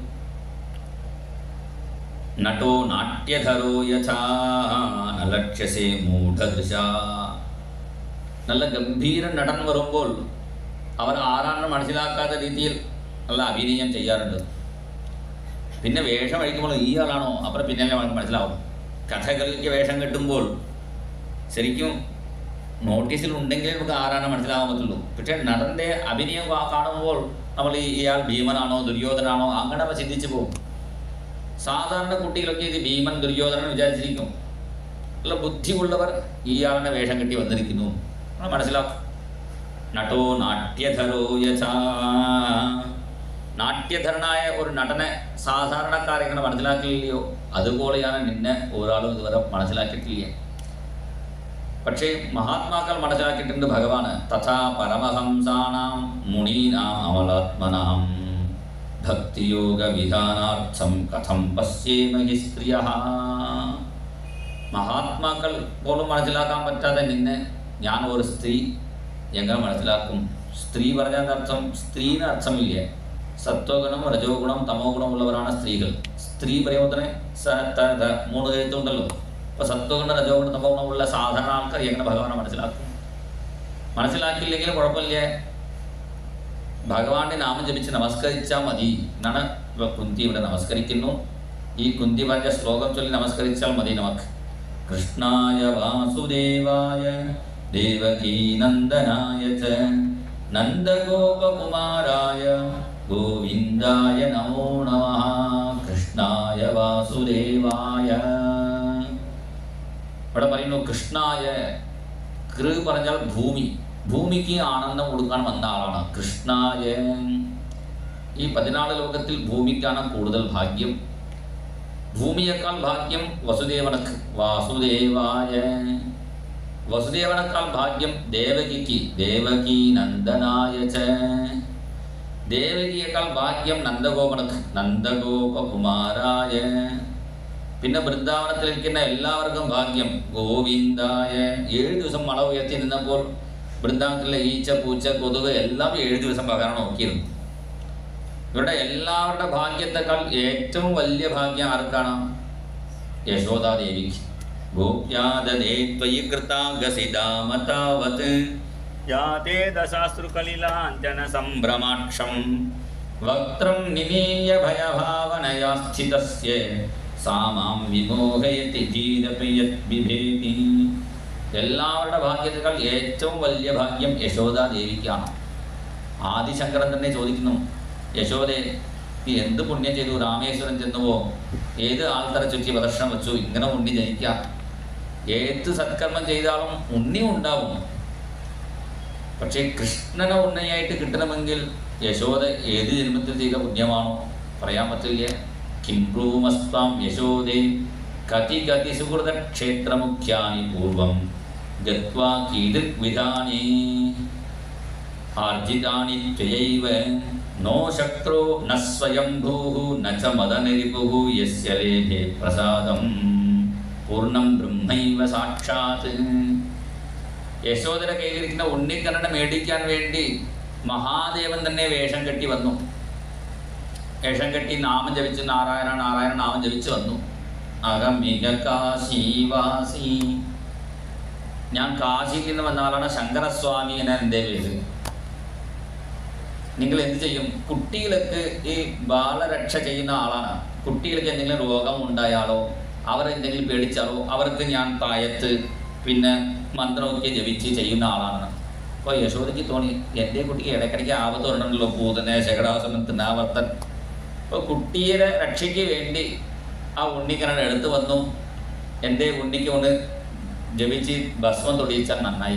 നട്ടോ നാട്യധരോ യഥാ നലക്ഷ്യസേ മൂഢദൃശ. നല്ല ഗംഭീര നടൻ വരുമ്പോൾ അവർ ആരാണെന്ന് മനസ്സിലാക്കാത്ത രീതിയിൽ നല്ല അഭിനയം ചെയ്യാറുണ്ട്. പിന്നെ വേഷം അഴിക്കുമ്പോൾ ഈ ആളാണോ അപ്പുറം പിന്നല്ലേ മനസ്സിലാവും. കഥകളിക്ക് വേഷം കെട്ടുമ്പോൾ ശരിക്കും നോട്ടീസിൽ ഉണ്ടെങ്കിലേ നമുക്ക് ആരാണ് മനസ്സിലാവാൻ പറ്റുള്ളൂ. പക്ഷേ നടൻ്റെ അഭിനയം കാണുമ്പോൾ നമ്മൾ ഇയാൾ ഭീമനാണോ ദുര്യോധനാണോ അങ്ങനെ നമ്മൾ ചിന്തിച്ചു പോകും. സാധാരണ കുട്ടികളൊക്കെ ഇത് ഭീമൻ ദുര്യോധനൻ വിചാരിച്ചിരിക്കും. ഉള്ള ബുദ്ധിയുള്ളവർ ഇയാളുടെ വേഷം കെട്ടി വന്നിരിക്കുന്നു നമ്മൾ മനസ്സിലാക്കും. നട്ടോ നാട്യധരോ യഥാ, നാട്യധരനായ ഒരു നടനെ സാധാരണക്കാരെ ഇങ്ങനെ മനസ്സിലാക്കിയില്ലയോ അതുപോലെയാണ് നിന്നെ ഒരാളും ഇതുവരെ മനസ്സിലാക്കിയിട്ടില്ല. പക്ഷേ മഹാത്മാക്കൾ മനസ്സിലാക്കിയിട്ടുണ്ട് ഭഗവാന്. തഥാ പരമഹംസാനാം മുനീനാം അമലാത്മനാം ഭക്തിയോഗ വിധാനാർത്ഥം കഥം പശ്യേമഹി സ്ത്രീയഃ. മഹാത്മാക്കൾ പോലും മനസ്സിലാക്കാൻ പറ്റാതെ നിന്നെ ഞാൻ ഒരു സ്ത്രീ എങ്ങനെ മനസ്സിലാക്കും? സ്ത്രീ പറഞ്ഞാൽ അർത്ഥം സ്ത്രീന് അർത്ഥമില്ല. സത്വഗുണം രജോ ഗുണം തമോ ഗുണം ഉള്ളവരാണ് സ്ത്രീകൾ. സ്ത്രീ പറയുമ്പോൾ തന്നെ മൂന്ന് എഴുത്തുണ്ടല്ലോ. അപ്പോൾ സത്വഗുണം രജോ ഗുണം തമോ ഗുണമുള്ള സാധാരണ ആൾക്കാർ എങ്ങനെ ഭഗവാനെ മനസ്സിലാക്കും? മനസ്സിലാക്കിയില്ലെങ്കിൽ കുഴപ്പമില്ല, ഭഗവാന്റെ നാമം ജപിച്ച് നമസ്കരിച്ചാൽ മതി എന്നാണ് കുന്തി ഇവിടെ നമസ്കരിക്കുന്നു. ഈ കുന്തി പറഞ്ഞ ശ്ലോകം ചൊല്ലി നമസ്കരിച്ചാൽ മതി നമുക്ക്. കൃഷ്ണായ വാസുദേവായ ദേവകീനന്ദനായ ച നന്ദഗോപകുമാരായ ഗോവിന്ദായ നമോ നമഃ. കൃഷ്ണായ വാസുദേവായ ഇവിടെ പറയുന്നു കൃഷ്ണായ. കൃ പറഞ്ഞാൽ ഭൂമി, ഭൂമിക്ക് ആനന്ദം കൊടുക്കാൻ വന്ന ആളാണ് കൃഷ്ണായ. ഈ 14 ലോകത്തിൽ ഭൂമിക്കാണ് കൂടുതൽ ഭാഗ്യം. ഭൂമിയേക്കാൾ ഭാഗ്യം വസുദേവനക്ക്, വാസുദേവായ. വസുദേവനേക്കാൾ ഭാഗ്യം ദേവകിക്ക്, ദേവകീ നന്ദനായ ച. ദേവകിയേക്കാൾ ഭാഗ്യം നന്ദഗോപനക്ക്, നന്ദഗോപകുമാരായ. പിന്നെ വൃന്ദാവനത്തിലിരിക്കുന്ന എല്ലാവർക്കും ഭാഗ്യം ഗോവിന്ദായ. 7 ദിവസം മള ഉയർത്തി നിന്നപ്പോൾ വൃന്ദാവനത്തിലെ ഈച്ച പൂച്ച കൊതുക് എല്ലാം 7 ദിവസം ഭഗവാനെ നോക്കിയിരുന്നു. ഇവരുടെ എല്ലാവരുടെ ഭാഗ്യത്തെക്കാൾ ഏറ്റവും വലിയ ഭാഗ്യം ആർക്കാണ്? യശോദാദേവിക്ക്. ഗോപ്യാദദേ ത്വയി കൃതാംഗസിതാമതാവത് യാതേ ദശാശ്രുകലിലാഞ്ജന സംഭ്രമാക്ഷം വക്ത്രം നിമീയ ഭയഭാവനയാ സ്ഥിതസ്യ സാമാം വിമോഹയതി ധീരപയത് ബിഭേതി. എല്ലാവരുടെ ഭാഗ്യത്തെക്കാൾ ഏറ്റവും വലിയ ഭാഗ്യം യശോദാദേവിക്കാണ്. ആദിശങ്കരൻ തന്നെ ചോദിക്കുന്നു, യശോദേ നീ എന്ത് പുണ്യം ചെയ്തു? രാമേശ്വരം ചെന്നുവോ? ഏത് ആൾത്തറ ചുറ്റി പ്രദർശനം വെച്ചു ഇങ്ങനെ ഉണ്ണി ജനിക്കാം? ഏത് സത്കർമ്മം ചെയ്താലും ഉണ്ണി ഉണ്ടാവും. പക്ഷേ കൃഷ്ണനെ ഉണ്ണിയായിട്ട് കിട്ടണമെങ്കിൽ യശോദ ഏത് ജന്മത്തിൽ ചെയ്ത പുണ്യമാണോ പറയാൻ പറ്റില്ല. കിംബ്രൂമസ്വാം യശോദേ കതി കതി സുഹൃത ക്ഷേത്രമുഖ്യാനി പൂർവം ഗത്വാ കീദൃക് വിധാനേ ആർജിതാനി ത്വയൈവ നോ ശക്രോ ന സ്വയംഭൂഃ ന ച മദനരിപുഃ യസ്യ ലേഭേ പ്രസാദം പൂർണ്ണം ബ്രഹ്മൈവ സാക്ഷാത്. യശോദര കയ്യിലിരിക്കുന്ന ഉണ്ണിക്കണ്ണനെ മേടിക്കാൻ വേണ്ടി മഹാദേവൻ തന്നെ വേഷം കെട്ടി വന്നു. വേഷം കെട്ടി നാമം ജപിച്ച് നാരായണ നാരായണ നാമം ജപിച്ച് വന്നു. അഹമിക കാശീവാസി, ഞാൻ കാശിയിൽ നിന്ന് വന്ന ആളാണ് ശങ്കരസ്വാമി എന്ന എൻ്റെ പേര്. നിങ്ങൾ എന്ത് ചെയ്യും? കുട്ടികൾക്ക് ഈ ബാലരക്ഷ ചെയ്യുന്ന ആളാണ്. കുട്ടികൾക്ക് എന്തെങ്കിലും രോഗം ഉണ്ടായാലോ അവരെന്തെങ്കിലും പേടിച്ചാലോ അവർക്ക് ഞാൻ തായത്ത് പിന്നെ മന്ത്രമൊക്കെ ജപിച്ച് ചെയ്യുന്ന ആളാണ്. അപ്പോൾ യശോദയ്ക്ക് തോന്നി എൻ്റെ കുട്ടിക്ക് ഇടയ്ക്കിടയ്ക്ക് ആപത്ത് വരണമല്ലോ, പൂതനെ ശകടാസുരൻ തിന്നാവർത്തൻ. അപ്പോൾ കുട്ടിയെ രക്ഷയ്ക്ക് വേണ്ടി ആ ഉണ്ണിക്കണ്ണൻ എടുത്തു വന്നു. എൻ്റെ ഉണ്ണിക്ക് കൊണ്ട് ജപിച്ച് ഭസ്മം തൊടിയിച്ചാൽ നന്നായി.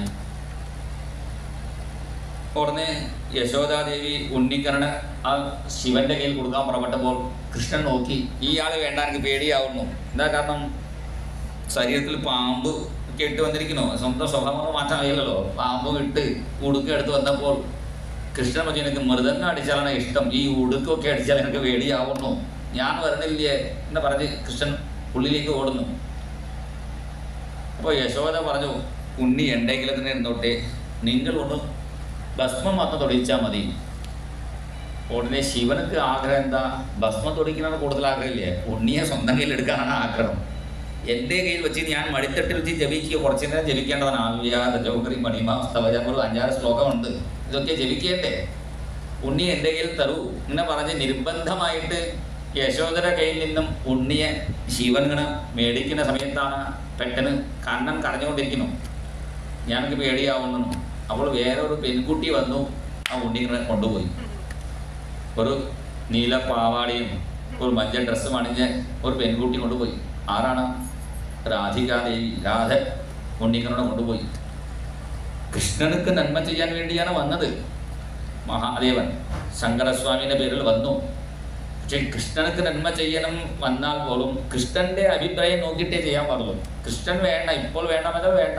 ഉടനെ യശോദാദേവി ഉണ്ണിക്കണ്ണന് ആ ശിവന്റെ കയ്യിൽ കൊടുക്കാൻ പുറപ്പെട്ടപ്പോൾ കൃഷ്ണൻ നോക്കി, ഈ ആൾ വേണ്ട, എനിക്ക് പേടിയാവുന്നു. എന്താ കാരണം? ശരീരത്തിൽ പാമ്പ് ഒക്കെ ഇട്ട് വന്നിരിക്കുന്നു. സ്വന്തം സ്വഭാവം മാറ്റാൻ കഴിയില്ലല്ലോ. പാമ്പ് ഇട്ട് ഉടുക്ക എടുത്ത് വന്നപ്പോൾ കൃഷ്ണൻ പറഞ്ഞു, എനിക്ക് മൃദംഗം അടിച്ചാലാണ് ഇഷ്ടം, ഈ ഉടുക്കൊക്കെ അടിച്ചാൽ എനിക്ക് പേടിയാവുന്നു, ഞാൻ വരുന്നില്ലേ എന്ന് പറഞ്ഞ് കൃഷ്ണൻ ഉള്ളിലേക്ക് ഓടുന്നു. അപ്പോൾ യശോദ പറഞ്ഞു, ഉണ്ണി എന്തെങ്കിലും തന്നെ ഇരുന്നോട്ടെ, നിങ്ങളൊന്ന് ഭസ്മം വന്ന് തൊടിച്ചാൽ മതി. ഉടനെ ശിവനക്ക് ആഗ്രഹം എന്താ? ഭസ്മം തൊടിക്കാനാണ് കൂടുതൽ ആഗ്രഹമില്ലേ, ഉണ്ണിയെ സ്വന്തം കയ്യിൽ എടുക്കാനാണ് ആഗ്രഹം. എൻ്റെ കയ്യിൽ വെച്ച് ഞാൻ മടിത്തട്ടിൽ വെച്ച് ജപിക്കുക, കുറച്ചു നേരം ജപിക്കേണ്ടതാണ്. ആവ്യാജോഹരി മണിമാസ്തവജം ഒരു 5-6 ശ്ലോകമുണ്ട്, ഇതൊക്കെ ജപിക്കേണ്ടേ. ഉണ്ണി എൻ്റെ കയ്യിൽ തരൂ എന്ന് പറഞ്ഞ് നിർബന്ധമായിട്ട് യശോദര കയ്യിൽ നിന്നും ഉണ്ണിയെ ശിവൻ ഇങ്ങനെ മേടിക്കുന്ന സമയത്താണ് പെട്ടെന്ന് കണ്ണൻ കരഞ്ഞുകൊണ്ടിരിക്കുന്നു, ഞാനൊക്കെ പേടിയാവുന്നു. അപ്പോൾ വേറെ ഒരു പെൺകുട്ടി വന്നു, ആ ഉണ്ണി ഇങ്ങനെ കൊണ്ടുപോയി. ഒരു നീല പാവാടയും ഒരു മഞ്ഞ ഡ്രസ്സും അണിഞ്ഞ് ഒരു പെൺകുട്ടി കൊണ്ടുപോയി. ആരാണ്? രാധികാദേവി. രാധ ഉണ്ണിക്കണ്ണനെ കൊണ്ടുപോയി. കൃഷ്ണനുക്ക് നന്മ ചെയ്യാൻ വേണ്ടിയാണ് വന്നത്. മഹാദേവൻ ശങ്കരസ്വാമിയുടെ പേരിൽ വന്നു. പക്ഷെ കൃഷ്ണനുക്ക് നന്മ ചെയ്യണം വന്നാൽ പോലും കൃഷ്ണന്റെ അഭിപ്രായം നോക്കിയിട്ടേ ചെയ്യാൻ പാടുള്ളൂ. കൃഷ്ണൻ വേണ്ട, ഇപ്പോൾ വേണമെങ്കിൽ വേണ്ട.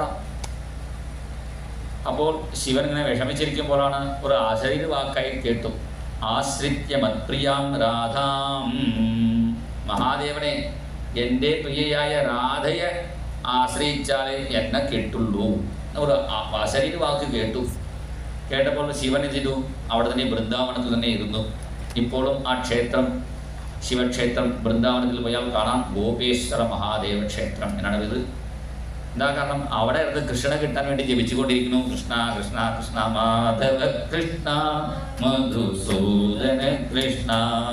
അപ്പോൾ ശിവൻ ഇങ്ങനെ വിഷമിച്ചിരിക്കുമ്പോഴാണ് ഒരു ആശ്രയ വാക്കായി കേട്ടു. ആശ്രിത്യ മത്പ്രിയാം രാധാം. മഹാദേവനെ, എൻ്റെ പ്രിയയായ രാധയെ ആശ്രയിച്ചാലേ എന്നെ കേട്ടുള്ളൂ. ഒരു ആശ്രയ വാക്ക് കേട്ടു. കേട്ടപ്പോൾ ശിവൻ ചെയ്തു, അവിടെ തന്നെ വൃന്ദാവനത്തിൽ തന്നെ ഇരുന്നു. ഇപ്പോഴും ആ ക്ഷേത്രം, ശിവക്ഷേത്രം വൃന്ദാവനത്തിൽ പോയാൽ കാണാം. ഗോപേശ്വര മഹാദേവ ക്ഷേത്രം എന്നാണ് ഇത്. എന്താ കാരണം? അവിടെ ഇരുന്ന് കൃഷ്ണനെ കിട്ടാൻ വേണ്ടി ജപിച്ചുകൊണ്ടിരിക്കുന്നു. കൃഷ്ണ കൃഷ്ണ കൃഷ്ണ മാധവ കൃഷ്ണ മധുസൂദന കൃഷ്ണ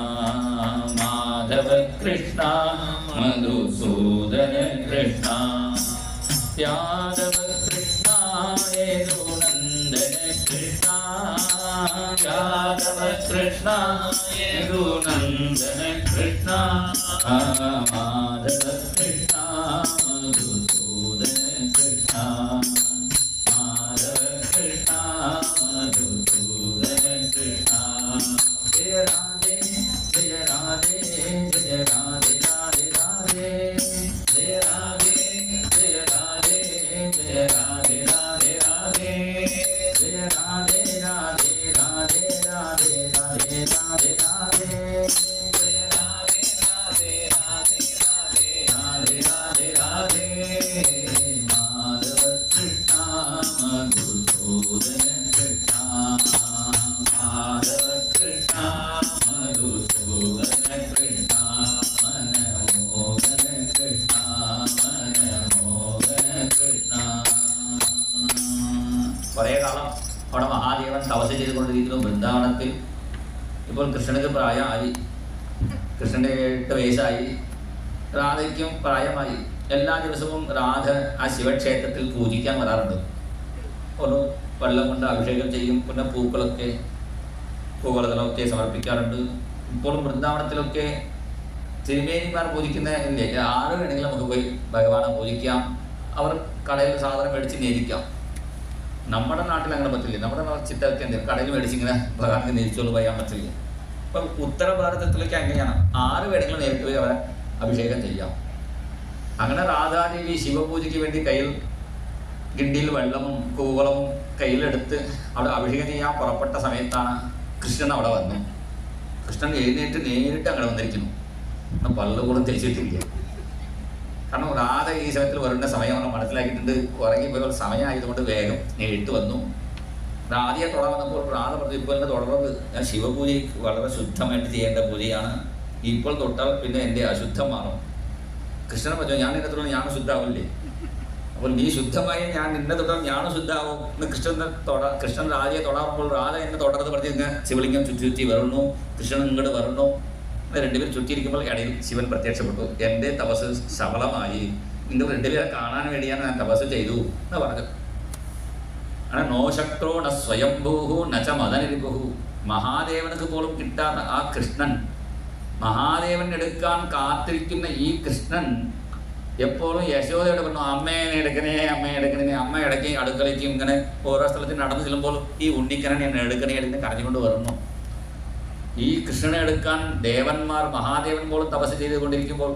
മാധവ കൃഷ്ണ മധുസൂദന കൃഷ്ണ യാദവ കൃഷ്ണ യേതുനന്ദന കൃഷ്ണ യാദവ കൃഷ്ണ യേതുനന്ദന കൃഷ്ണ മാധവ കൃഷ്ണ മധുസൂദന കൃഷ്ണ മാധവ കൃഷ്ണ മധുസൂദന കൃഷ്ണ. ജയ രാധേ ജയ രാധേ ജയ രാധേ രാധേ രാധേ ജയ രാധേ ജയ രാധേ ജയ രാധേ രാധേ രാധേ ജയ രാധേ രാധേ രാധേ രാധേ രാധേ രാധേ രാധേ ജയ രാധേ രാധേ രാധേ രാധേ രാധേ രാധേ മാധവ കൃഷ്ണ മധുസൂദന കൃഷ്ണ മാധവ കൃഷ്ണ മധുസൂദന കൃഷ്ണ മനമോഹന കൃഷ്ണ മനമോഹന കൃഷ്ണ. കുറേ കാലം അവിടെ മഹാദേവൻ തപസ് ചെയ്തുകൊണ്ടിരിക്കുന്നു വൃന്ദാവനത്തിൽ. ഇപ്പോൾ കൃഷ്ണന് പ്രായമായി, കൃഷ്ണൻ്റെ 8 വയസ്സായി, രാധയ്ക്കും പ്രായമായി. എല്ലാ ദിവസവും രാധ ആ ശിവക്ഷേത്രത്തിൽ പൂജിക്കാൻ വരാറുണ്ട്. ഒരു വെള്ളം കൊണ്ട് അഭിഷേകം ചെയ്യും, പിന്നെ പൂക്കളൊക്കെ സമർപ്പിക്കാറുണ്ട്. ഇപ്പോഴും വൃന്ദാവനത്തിലൊക്കെ തിരുമേനിമാർ പൂജിക്കുന്ന ഇല്ലേ, ആര് വേണമെങ്കിലും നമുക്ക് പോയി ഭഗവാനെ പൂജിക്കാം. അവർ കടയിൽ സാധനം മേടിച്ച് നേരിക്കാം. നമ്മുടെ നാട്ടിൽ അങ്ങനെ പറ്റില്ല. നമ്മുടെ ചിത്തൊക്കെ എന്തെങ്കിലും കടയിൽ മേടിച്ചിങ്ങനെ ഭഗവാനക്ക് നേരിച്ചോളൂ പറയാൻ പറ്റില്ല. ഇപ്പം ഉത്തര ഭാരതത്തിലൊക്കെ അങ്ങനെയാണ്, ആര് വേണമെങ്കിലും നേരിട്ട് പോയി അവരെ അഭിഷേകം ചെയ്യാം. അങ്ങനെ രാധാദേവി ശിവപൂജയ്ക്ക് വേണ്ടി കയ്യിൽ ഗിണ്ടിയിൽ വെള്ളവും കൂവളവും കയ്യിലെടുത്ത് അവിടെ അഭിഷേകം ചെയ്യാൻ പുറപ്പെട്ട സമയത്താണ് കൃഷ്ണൻ അവിടെ വന്നു. കൃഷ്ണൻ എഴുന്നേറ്റ് നേരിട്ട് അങ്ങനെ വന്നിരിക്കുന്നു. പല്ലുകൂടും തേച്ചിട്ടില്ല. കാരണം രാധ ഈ സമയത്തിൽ വരേണ്ട സമയം നമ്മൾ മനസ്സിലാക്കിയിട്ടുണ്ട്. ഉറങ്ങിപ്പോയ സമയമായതുകൊണ്ട് വേഗം നേരിട്ട് വന്നു. രാധയെ തൊടാൻ വന്നപ്പോൾ രാധ പറഞ്ഞു, ഇപ്പോൾ എന്നെ തുടർന്നത് ഞാൻ ശിവപൂജ വളരെ ശുദ്ധമായിട്ട് ചെയ്യേണ്ട പൂജയാണ്. ഇപ്പോൾ തൊട്ടാൽ പിന്നെ എൻ്റെ അശുദ്ധം മാറും. കൃഷ്ണനെ പറഞ്ഞു, ഞാൻ നിന്നെ തൊട്ടാൽ ഞാൻ ശുദ്ധാവില്ലേ? അപ്പോൾ നീ ശുദ്ധമായി ഞാൻ നിന്നെ തൊട്ടാൽ ഞാൻ ശുദ്ധാവും എന്ന് കൃഷ്ണൻ രാധയെ തൊടാറുമ്പോൾ രാധ എന്നെ തുടർന്ന് പറഞ്ഞ് ഇങ്ങനെ ശിവലിംഗം ചുറ്റി വരണു, കൃഷ്ണൻ ഇങ്ങോട്ട് വരണു. രണ്ടുപേരും ചുറ്റിയിരിക്കുമ്പോൾ ഇടയിൽ ശിവൻ പ്രത്യക്ഷപ്പെട്ടു. എൻ്റെ തപസ് സഫലമായി, നിങ്ങൾ രണ്ടുപേരെ കാണാൻ വേണ്ടിയാണ് ഞാൻ തപസ് ചെയ്തു എന്ന് പറഞ്ഞു. അങ്ങനെ നോശക്രോ ന സ്വയംഭൂഹു നച മദനിരിഭുഹു. മഹാദേവനക്ക് പോലും കിട്ടാത്ത ആ കൃഷ്ണൻ, മഹാദേവൻ എടുക്കാൻ കാത്തിരിക്കുന്ന ഈ കൃഷ്ണൻ എപ്പോഴും യശോദയോട് പറഞ്ഞു, അമ്മയെ എടുക്കണേ അമ്മയെ എടുക്കണേ. അമ്മ ഇടയ്ക്ക് അടുക്കളയ്ക്കും ഇങ്ങനെ ഓരോ സ്ഥലത്ത് നടന്നു ചെല്ലുമ്പോൾ ഈ ഉണ്ണിക്കരനെ എന്നെ എടുക്കണേ എടുത്ത് കരഞ്ഞുകൊണ്ട് വരുന്നു. ഈ കൃഷ്ണനെ എടുക്കാൻ ദേവന്മാർ, മഹാദേവൻ പോലും തപസ് ചെയ്തുകൊണ്ടിരിക്കുമ്പോൾ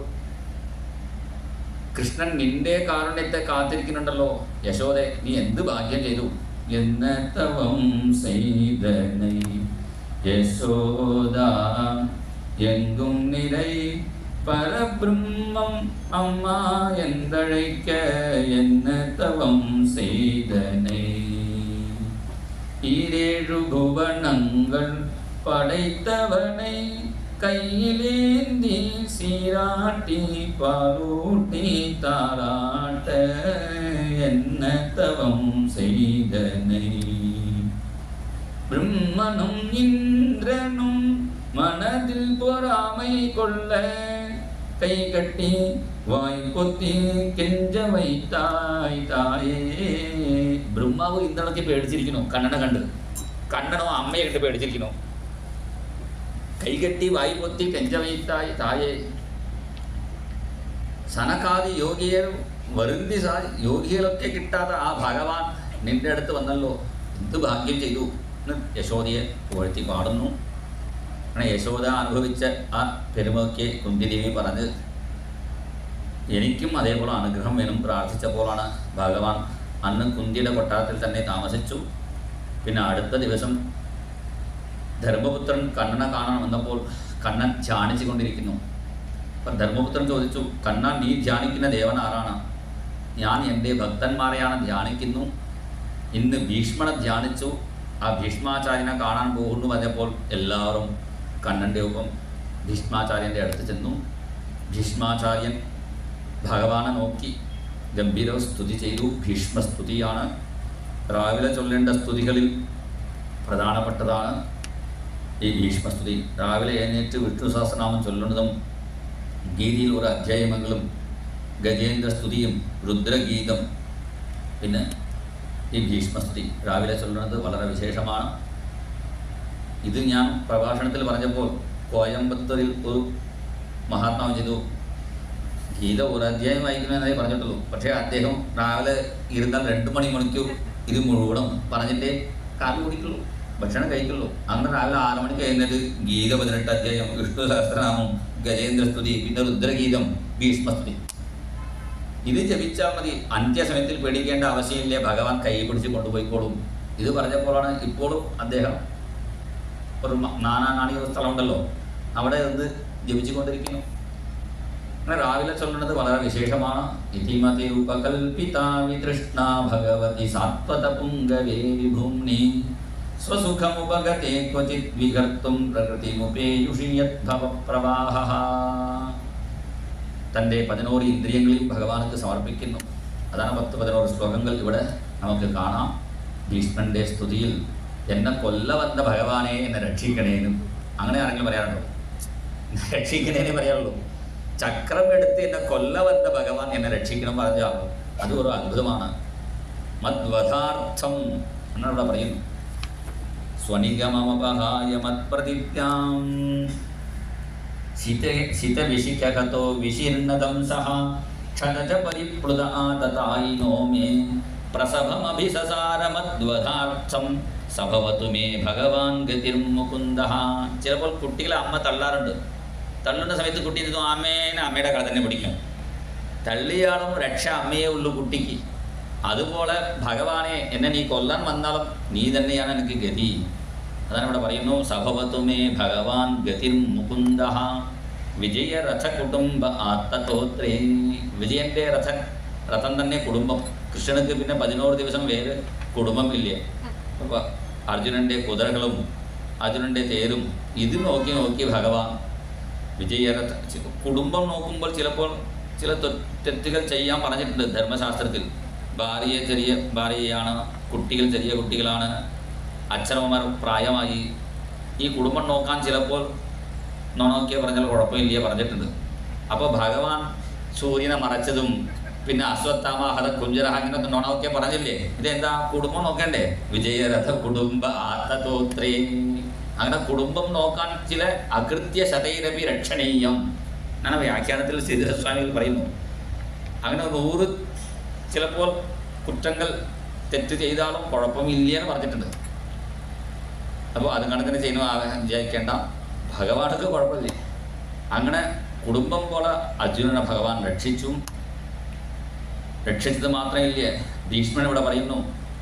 കൃഷ്ണൻ നിന്റെ കാരുണ്യത്തെ കാത്തിരിക്കുന്നുണ്ടല്ലോ. യശോദെ, നീ എന്ത് ഭാഗ്യം ചെയ്തു. എന്നതവം ചെയ്തനൈ യശോദ എങ്കും നിறை பரபிரம்மம் அம்மா என்றழைக்க என்ன தவம் செய்தனை. ஈரேழு புவனங்கள் படைத்தவனை கையிலேந்தி சீராட்டி பாலூட்டி தாராட்ட என்ன தவம் செய்தனை. பிரம்மனும் இந்திரனும் மனதில் பொறாமை கொள்ள கை கட்டி வாய் പൊത്തി കെഞ്ച വൈത്തായ് തായേ. ബ്രഹ്മാവ് ഇന്ദ്രനൊക്കെ പേടിച്ചിരിക്കുന്നു കണ്ണനെ കണ്ട്. കണ്ണനോ അമ്മയെ കണ്ട് പേടിച്ചിരിക്കുന്നു. കൈകെട്ടി വായി പൊത്തി കെഞ്ചമയിത്തായി തായേ സനകാദി യോഗികൾ വരുന്തി യോഗികളൊക്കെ കിട്ടാത്ത ആ ഭഗവാൻ നിന്റെ അടുത്ത് വന്നല്ലോ, എന്ത് ഭാഗ്യം ചെയ്തു എന്ന് യശോദയെ പുകഴ്ത്തി പാടുന്നു. അങ്ങനെ യശോദ അനുഭവിച്ച ആ പെരുമയ്ക്ക് കുന്തിദേവി പറഞ്ഞ് എനിക്കും അതേപോലെ അനുഗ്രഹം വേണം പ്രാർത്ഥിച്ചപ്പോഴാണ് ഭഗവാൻ അന്ന് കുന്തിയുടെ കൊട്ടാരത്തിൽ തന്നെ താമസിച്ചു. പിന്നെ അടുത്ത ദിവസം ധർമ്മപുത്രൻ കണ്ണനെ കാണാൻ വന്നപ്പോൾ കണ്ണൻ ധ്യാനിച്ചു കൊണ്ടിരിക്കുന്നു. അപ്പം ധർമ്മപുത്രൻ ചോദിച്ചു, കണ്ണ നീ ധ്യാനിക്കുന്ന ദേവൻ ആരാണ്? ഞാൻ എൻ്റെ ഭക്തന്മാരെയാണ് ധ്യാനിക്കുന്നു. ഇന്ന് ഭീഷ്മനെ ധ്യാനിച്ചു, ആ ഭീഷ്മാചാര്യനെ കാണാൻ പോകുന്നു പറഞ്ഞപ്പോൾ എല്ലാവരും കണ്ണൻ്റെ ഒപ്പം ഭീഷ്മാചാര്യൻ്റെ അടുത്ത് ചെന്നു. ഭീഷ്മാചാര്യൻ ഭഗവാനെ നോക്കി ഗംഭീര സ്തുതി ചെയ്തു. ഭീഷ്മസ്തുതിയാണ് രാവിലെ ചൊല്ലേണ്ട സ്തുതികളിൽ പ്രധാനപ്പെട്ടതാണ് ഈ ഭീഷ്മസ്തുതി. രാവിലെ എഴുന്നേറ്റ് വിഷ്ണു സഹസ്രനാമം ചൊല്ലുന്നതും ഗീതയിൽ ഒരു അധ്യായമെങ്കിലും ഗജേന്ദ്ര സ്തുതിയും രുദ്രഗീതം പിന്നെ ഈ ഭീഷ്മസ്തുതി രാവിലെ ചൊല്ലുന്നത് വളരെ വിശേഷമാണ്. ഇത് ഞാൻ പ്രഭാഷണത്തിൽ പറഞ്ഞപ്പോൾ കോയമ്പത്തൂരിൽ ഒരു മഹാത്മാവ് ചെയ്തു ഗീത ഒരു അധ്യായം വായിക്കണമെന്നേ പറഞ്ഞിട്ടുള്ളൂ. പക്ഷേ അദ്ദേഹം രാവിലെ ഇരുന്നാൽ 2 മണിക്കൂർ ഇത് മുഴുവനും പറഞ്ഞിട്ടേ കാവ്യ കുടിക്കുള്ളൂ, ഭക്ഷണം കഴിക്കുള്ളൂ. അങ്ങനെ രാവിലെ 6 മണിക്ക് കഴിഞ്ഞിട്ട് ഗീത 18 അധ്യായം, വിഷ്ണു സഹസ്രനാമം, ഗജേന്ദ്രസ്തുതി, പിന്നെ രുദ്രഗീതം, ഭീഷ്മസ്തുതി ഇത് ജപിച്ചാൽ മതി. അന്ത്യസമയത്തിൽ പേടിക്കേണ്ട ആവശ്യമില്ല, ഭഗവാൻ കൈ പിടിച്ച് കൊണ്ടുപോയിക്കോളും. ഇത് പറഞ്ഞപ്പോഴാണ് ഇപ്പോഴും അദ്ദേഹം ഒരു നാനാനാണിക സ്ഥലമുണ്ടല്ലോ അവിടെ നിന്ന് ജപിച്ചുകൊണ്ടിരിക്കുന്നു. അങ്ങനെ രാവിലെ ചൊല്ലുന്നത് വളരെ വിശേഷമാണ്. ഇതിമതി രൂപകൽപിത വിതൃഷ്ണ ഭഗവതി സാത്വത പുംഗവേ വിഭൂമ്നി സ്വസുഖമുപഗതേ ക്വചിത് വികർത്തും പ്രകൃതിമുപേയുഷി യദ്ഭവ പ്രവാഹഃ. തൻ്റെ 11 ഇന്ദ്രിയങ്ങളെയും ഭഗവാനക്ക് സമർപ്പിക്കുന്നു. അതാണ് 10-11 ശ്ലോകങ്ങൾ ഇവിടെ നമുക്ക് കാണാം. ഭീഷ്മന്റെ സ്തുതിയിൽ എന്നെ കൊല്ല വന്ന ഭഗവാനെ എന്നെ രക്ഷിക്കണേനും അങ്ങനെ ആരെങ്കിലും പറയാറുണ്ടോ? രക്ഷിക്കണേനെ പറയാറുള്ളൂ. ചക്രം എടുത്ത് എന്നെ കൊല്ല വന്ന ഭഗവാൻ എന്നെ രക്ഷിക്കണം പറഞ്ഞാൽ അത് ഒരു അത്ഭുതമാണ്. മദ്വധാർത്ഥം എന്നവിടെ പറയുന്നു. സ്വനിഗമമപഹായ മത്പ്രതിജ്ഞാം ശിതവിശിഖതോ വിശീർണതം സഹ ക്ഷണജ പരിപ്ലുത ആതതായിനോ മേ പ്രസഭമഭിസസാര മദ്വധാർത്ഥം സഭവതു മേ ഭഗവാൻ ഗതിർമുകുന്ദഃ. ചിലപ്പോൾ കുട്ടികളെ അമ്മ തള്ളാറുണ്ട്. തള്ളുന്ന സമയത്ത് കുട്ടി എന്തോ അമ്മയുടെ കഥ തന്നെ പിടിക്കും. തള്ളിയാളും രക്ഷ അമ്മയേ ഉള്ളൂ കുട്ടിക്ക്. അതുപോലെ ഭഗവാനെ എന്നെ നീ കൊല്ലാൻ വന്നാലും നീ തന്നെയാണ് എനിക്ക് ഗതി. അതാണ് ഇവിടെ പറയുന്നു. സഭവതു മേ ഭഗവാൻ ഗതിർമുകുന്ദഃ വിജയരഥ കുടുംബ ആത്തതോത്രേ. വിജയൻ്റെ രഥം തന്നെ കുടുംബം. കൃഷ്ണനുക്ക് പിന്നെ 11 ദിവസം വേറെ കുടുംബമില്ല. അപ്പോൾ അർജുനൻ്റെ കുതിരകളും അർജുനൻ്റെ തേരും ഇത് നോക്കി നോക്കി ഭഗവാൻ വിജയരഥ കുടുംബം നോക്കുമ്പോൾ ചിലപ്പോൾ ചില തെറ്റുകൾ ചെയ്യാൻ പറഞ്ഞിട്ടുണ്ട് ധർമ്മശാസ്ത്രത്തിൽ. ഭാര്യയെ ചെറിയ ഭാര്യയാണ്, കുട്ടികൾ ചെറിയ കുട്ടികളാണ്, അച്ഛനമ്മമാർ പ്രായമായി. ഈ കുടുംബം നോക്കാൻ ചിലപ്പോൾ നോക്കിയ പറഞ്ഞാൽ കുഴപ്പമില്ല പറഞ്ഞിട്ടുണ്ട്. അപ്പോൾ ഭഗവാൻ സൂര്യനെ മറച്ചതും പിന്നെ അശ്വത്ഥാമഹത കുഞ്ചരഹ ഇങ്ങനൊക്കെ നോണമൊക്കെ പറഞ്ഞില്ലേ? ഇതെന്താ? കുടുംബം നോക്കണ്ടേ? വിജയരഥ കുടുംബ ആത്തതോത്രേ. അങ്ങനെ കുടുംബം നോക്കാൻ ചില അകൃത്യ ശതൈരപി രക്ഷണീയം എന്നാണ് വ്യാഖ്യാനത്തിൽ ശ്രീധരസ്വാമികൾ പറയുന്നു. അങ്ങനെ 100 ചിലപ്പോൾ കുറ്റങ്ങൾ തെറ്റ് ചെയ്താലും കുഴപ്പമില്ല എന്ന് പറഞ്ഞിട്ടുണ്ട്. അപ്പോൾ അത് കണക്കിന് ചെയ്യുന്ന വിചാരിക്കേണ്ട, ഭഗവാനൊക്കെ കുഴപ്പമില്ല. അങ്ങനെ കുടുംബം പോലെ അർജുനനെ ഭഗവാൻ രക്ഷിച്ചു. രക്ഷിച്ചത് മാത്രമില്ല, ഭീഷ്മൻ ഇവിടെ പറയുന്നു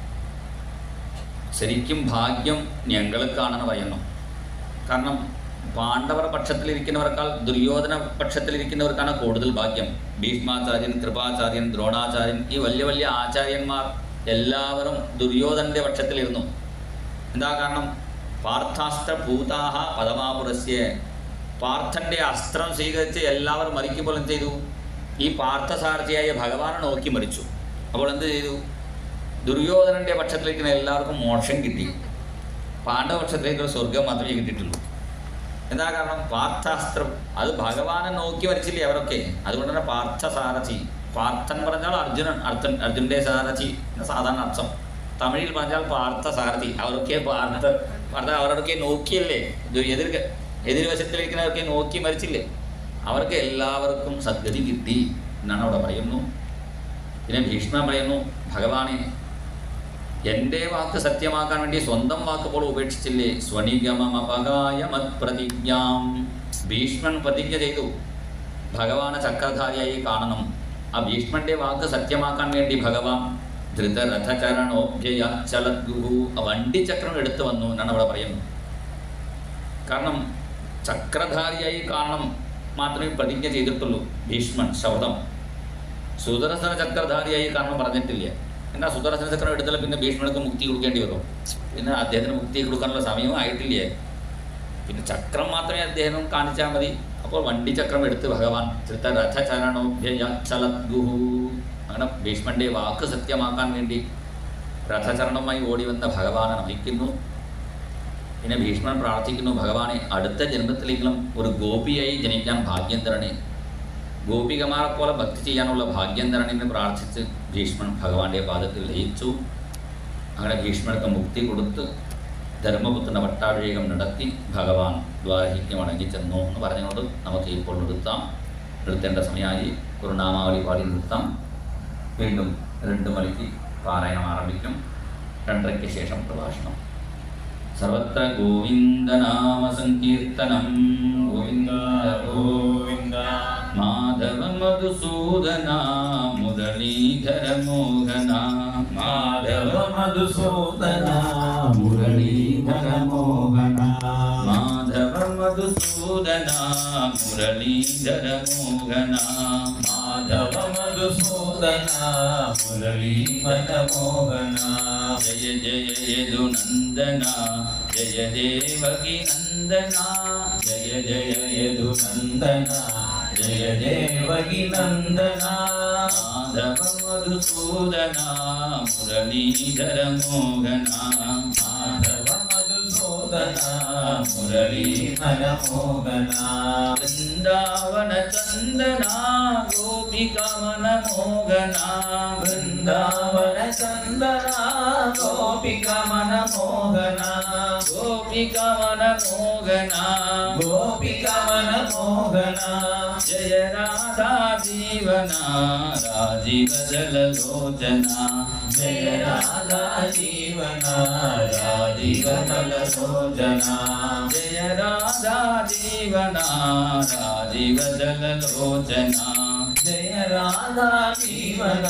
ശരിക്കും ഭാഗ്യം ഞങ്ങൾക്കാണെന്ന് പറയുന്നു. കാരണം പാണ്ഡവർ പക്ഷത്തിലിരിക്കുന്നവർക്കാൾ ദുര്യോധന പക്ഷത്തിലിരിക്കുന്നവർക്കാണ് കൂടുതൽ ഭാഗ്യം. ഭീഷ്മാചാര്യൻ, കൃപാചാര്യൻ, ദ്രോണാചാര്യൻ, ഈ വലിയ വലിയ ആചാര്യന്മാർ എല്ലാവരും ദുര്യോധനൻ്റെ പക്ഷത്തിലിരുന്നു. എന്താ കാരണം? പാർത്ഥാസ്ത്ര ഭൂതാഹ പദമാപുരസ്യ. പാർത്ഥൻ്റെ അസ്ത്രം സ്വീകരിച്ച് എല്ലാവരും മരിക്കുമ്പോൾ എന്ത് ചെയ്തു? ഈ പാർത്ഥസാരഥിയായ ഭഗവാനെ നോക്കി മരിച്ചു. അപ്പോൾ എന്ത് ചെയ്തു? ദുര്യോധനൻ്റെ പക്ഷത്തിലിരിക്കുന്ന എല്ലാവർക്കും മോക്ഷം കിട്ടി. പാണ്ഡവപക്ഷത്തിലേക്ക് സ്വർഗം മാത്രമേ കിട്ടിയിട്ടുള്ളൂ. എന്താ കാരണം? പാർത്ഥാസ്ത്രം. അത് ഭഗവാനെ നോക്കി മരിച്ചില്ലേ അവരൊക്കെ. അതുകൊണ്ട് തന്നെ പാർത്ഥസാരഥി. പാർത്ഥൻ പറഞ്ഞാൽ അർജുനൻ, അർജുനൻ്റെ സാരഥി എന്ന സാധാരണ അർത്ഥം. തമിഴിൽ പറഞ്ഞാൽ പാർത്ഥസാരഥി. അവരൊക്കെ അവരൊക്കെ നോക്കിയല്ലേ എതിർവശത്തിലിരിക്കുന്നവർക്ക് നോക്കി മരിച്ചില്ലേ, അവർക്ക് എല്ലാവർക്കും സദ്ഗതി കിട്ടി എന്നാണ് അവിടെ പറയുന്നു. പിന്നെ ഭീഷ്മൻ പറയുന്നു, ഭഗവാനെ എൻ്റെ വാക്ക് സത്യമാക്കാൻ വേണ്ടി സ്വന്തം വാക്ക് പോലും ഉപേക്ഷിച്ചില്ലേ. സ്വനിഗമമപകായ മത്പ്രതിജ്ഞാം. ഭീഷ്മൻ പ്രതിജ്ഞ ചെയ്തു ഭഗവാനെ ചക്രധാരിയായി കാണണം. ആ ഭീഷ്മന്റെ വാക്ക് സത്യമാക്കാൻ വേണ്ടി ഭഗവാൻ ധൃതരഥചരണോഭ്യയച്ചലദ്ഗുഹു വണ്ടിചക്രം എടുത്തു വന്നു എന്നാണ് അവിടെ പറയുന്നത്. കാരണം ചക്രധാരിയായി കാണണം മാത്രമേ പ്രതിജ്ഞ ചെയ്തിട്ടുള്ളൂ ഭീഷ്മൻ ശബ്ദം. സുദർശന ചക്രധാരിയായി കാണണം പറഞ്ഞിട്ടില്ല. എന്നാൽ സുദർശന ചക്രം എടുത്താൽ പിന്നെ ഭീഷ്മർക്ക് മുക്തി കൊടുക്കേണ്ടി വരും. പിന്നെ അദ്ദേഹത്തിന് മുക്തി കൊടുക്കാനുള്ള സമയവും ആയിട്ടില്ല. പിന്നെ ചക്രം മാത്രമേ അദ്ദേഹം കാണിച്ചാൽ മതി. അപ്പോൾ വണ്ടിചക്രം എടുത്ത് ഭഗവാൻ ധൃതരഥചരണോഭ്യയച്ചലദ്ഗുഹു അങ്ങനെ ഭീഷ്മന്റെ വാക്ക് സത്യമാക്കാൻ വേണ്ടി രഥചരണമായി ഓടി വന്ന ഭഗവാനെ നമിക്കുന്നു. പിന്നെ ഭീഷ്മൻ പ്രാർത്ഥിക്കുന്നു, ഭഗവാനെ അടുത്ത ജന്മത്തിലെങ്കിലും ഒരു ഗോപിയായി ജനിക്കാൻ ഭാഗ്യം തരണേ, ഗോപികമാരെ പോലെ ഭക്തി ചെയ്യാനുള്ള ഭാഗ്യം തരണമെന്ന് പ്രാർത്ഥിച്ച് ഭീഷ്മൻ ഭഗവാന്റെ പാദത്തിൽ ലയിച്ചു. അങ്ങനെ ഭീഷ്മർക്ക് മുക്തി കൊടുത്ത് ധർമ്മപുത്രൻ്റെ പട്ടാഭിഷേകം നടത്തി ഭഗവാൻ ദ്വാരഹിക്ക് മടങ്ങിച്ചെന്നു എന്ന് പറഞ്ഞുകൊണ്ട് നമുക്ക് ഇപ്പോൾ നിർത്തേണ്ട സമയമായി. കുറുനാമാവലി പാടി നിർത്താം. വീണ്ടും 2 മണിക്ക് പാരായണം ആരംഭിക്കും. 2:30 ശേഷം പ്രഭാഷണം. സർവത്ര ഗോവിന്ദനാമ സങ്കീർത്തനം. ഗോവിന്ദ ഗോവിന്ദ മാധവ മധുസൂദന മുരളീധര മോഹന. മാധവ മധുസൂദന മുരളീധര മോഹന. മാധവ മധുസൂദന മുരളീധര മോഹന. മാധവ മധുസൂദന മുരളീധര മോഹന. ജയ ജയ യദുനന്ദന ജയ ദേവകി നന്ദന. ജയ ജയ യദുനന്ദന ജയ ദേവകി നന്ദന. മാധവ മധുസൂദന മുരളീധര മോഹന. മാധവ മധുസൂദന മുരളീധര മോഹന. വൃന്ദാവന ചന്ദന ഗോപികമന മോഹന. വൃന്ദാവന ചന്ദന ഗോപികമന മോഹന. ഗോപികമന മോഹന. ഗോപികമന മോഹന. ജയ രാധാ ജീവന രാജീവ ജലലോചന. ജയ രാധാ ജീവന രാജീവ ജലലോചന. ജയ രാധാ ജീവന രാജീവ ജലലോചന. ജയ രാധാ ജീവന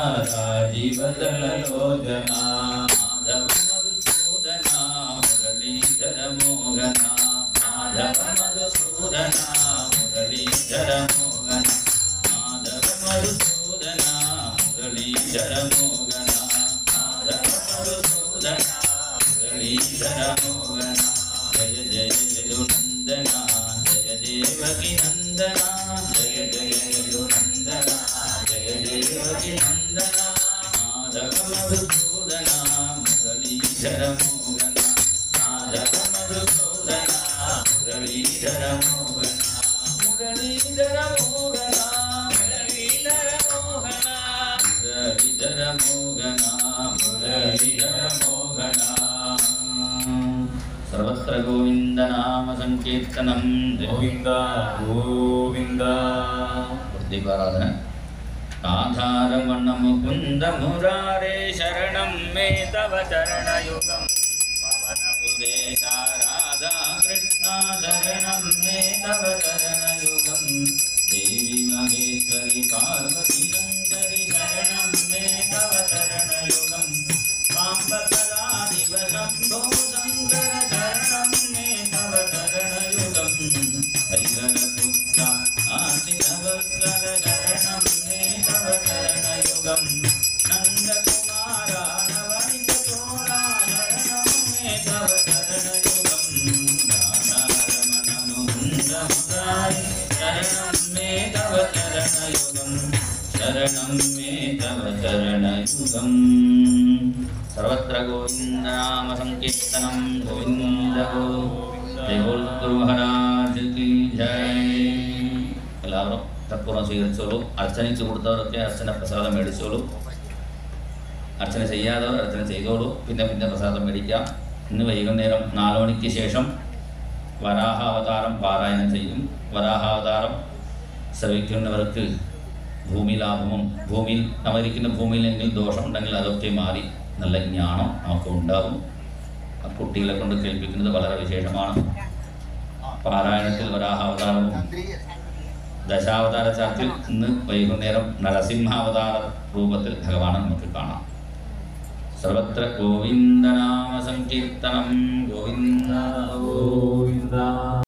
രാജീവ ജലലോചന. മാധവ മധുസൂദന മുരളീധര മോഹന. മാധവ മധുസൂദന മുരളീധര മോഹന. മാധവ മധുസൂദന മുരളീധര മോഹന. മാധവ മധുസൂദന മുരളീധര മോഹന. ജയ ജയ യദുനന്ദന ജയ ദേവകി നന്ദന. ജയ ജയ യദുനന്ദന ജയ ദേവകി നന്ദന. മാധവ മധുസൂദന മുരളീധര മോഹന. മാധവ മധുസൂദന മുരളീധര മോഹന. മുരളീധര മോഹന. മുരളീധര മോഹന. മുരളീധര മോഹന. മുരളീധര മോഹന. സർവത്ര ഗോവിന്ദനാമ സങ്കീർത്തനം. ഗോവിന്ദ ഗോവിന്ദ. പ്രതിപാരാധന. ആധാരമണ മുകുന്ദ മുരാരേ ശരണം മേ തവ ചരണയുഗം. പവനപുരേശ രാധാ കൃഷ്ണ ശരണം മേ തവ ചരണയുഗം. ദേവി മഹേശ്വരി പാർവതി ശങ്കരി ശരണം മേ തവ ചരണയുഗം. പാമ്പ സദാശിവ ശംഭോ ശങ്കര ശരണം മേ തവ ചരണയുഗം. ഹരിഹരപുത്ര ആശിനവത്സര ശരണം മേ തവ ചരണയുഗം. നന്ദകുമാര നവനിത ചോള ശരണം മേ തവ ചരണയുഗം. രാധാരമണ മുകുന്ദ മുരാരി ശരണം മേ തവ ചരണയുഗം. ശരണം മേ തവ ചരണയുഗം. സർവത്ര ഗോവിന്ദനാമ സങ്കീർത്തനം. ഗോവിന്ദ ഗോവിന്ദ. ഗുരു മഹാരാജ് കി ജയ്. എല്ലാവരും തത്പൂർവ്വം സ്വീകരിച്ചോളൂ. അർച്ചനിച്ച് കൊടുത്തവരൊക്കെ അർച്ചന പ്രസാദം മേടിച്ചോളൂ. അർച്ചന ചെയ്യാത്തവർ അർച്ചന ചെയ്തോളൂ. പിന്നെ പ്രസാദം മേടിക്കാം. ഇന്ന് വൈകുന്നേരം 4 മണിക്ക് ശേഷം വരാഹാവതാരം പാരായണം ചെയ്യും. വരാഹാവതാരം ശ്രവിക്കുന്നവർക്ക് ഭൂമി ലാഭവും, ഭൂമിയിൽ നമ്മളിരിക്കുന്ന ഭൂമിയിലെങ്കിൽ ദോഷമുണ്ടെങ്കിൽ അതൊക്കെ മാറി നല്ല ജ്ഞാനം നമുക്ക് ഉണ്ടാകും. ആ കുട്ടികളെ കൊണ്ട് കേൾപ്പിക്കുന്നത് വളരെ വിശേഷമാണ്. പാരായണത്തിൽ വരാഹാവതാരവും ദശാവതാര ചാർത്തിൽ ഇന്ന് വൈകുന്നേരം നരസിംഹാവതാര രൂപത്തിൽ ഭഗവാനെ നമുക്ക് കാണാം. സർവത്ര ഗോവിന്ദനാമ സങ്കീർത്തനം ഗോവിന്ദ ഗോവിന്ദ.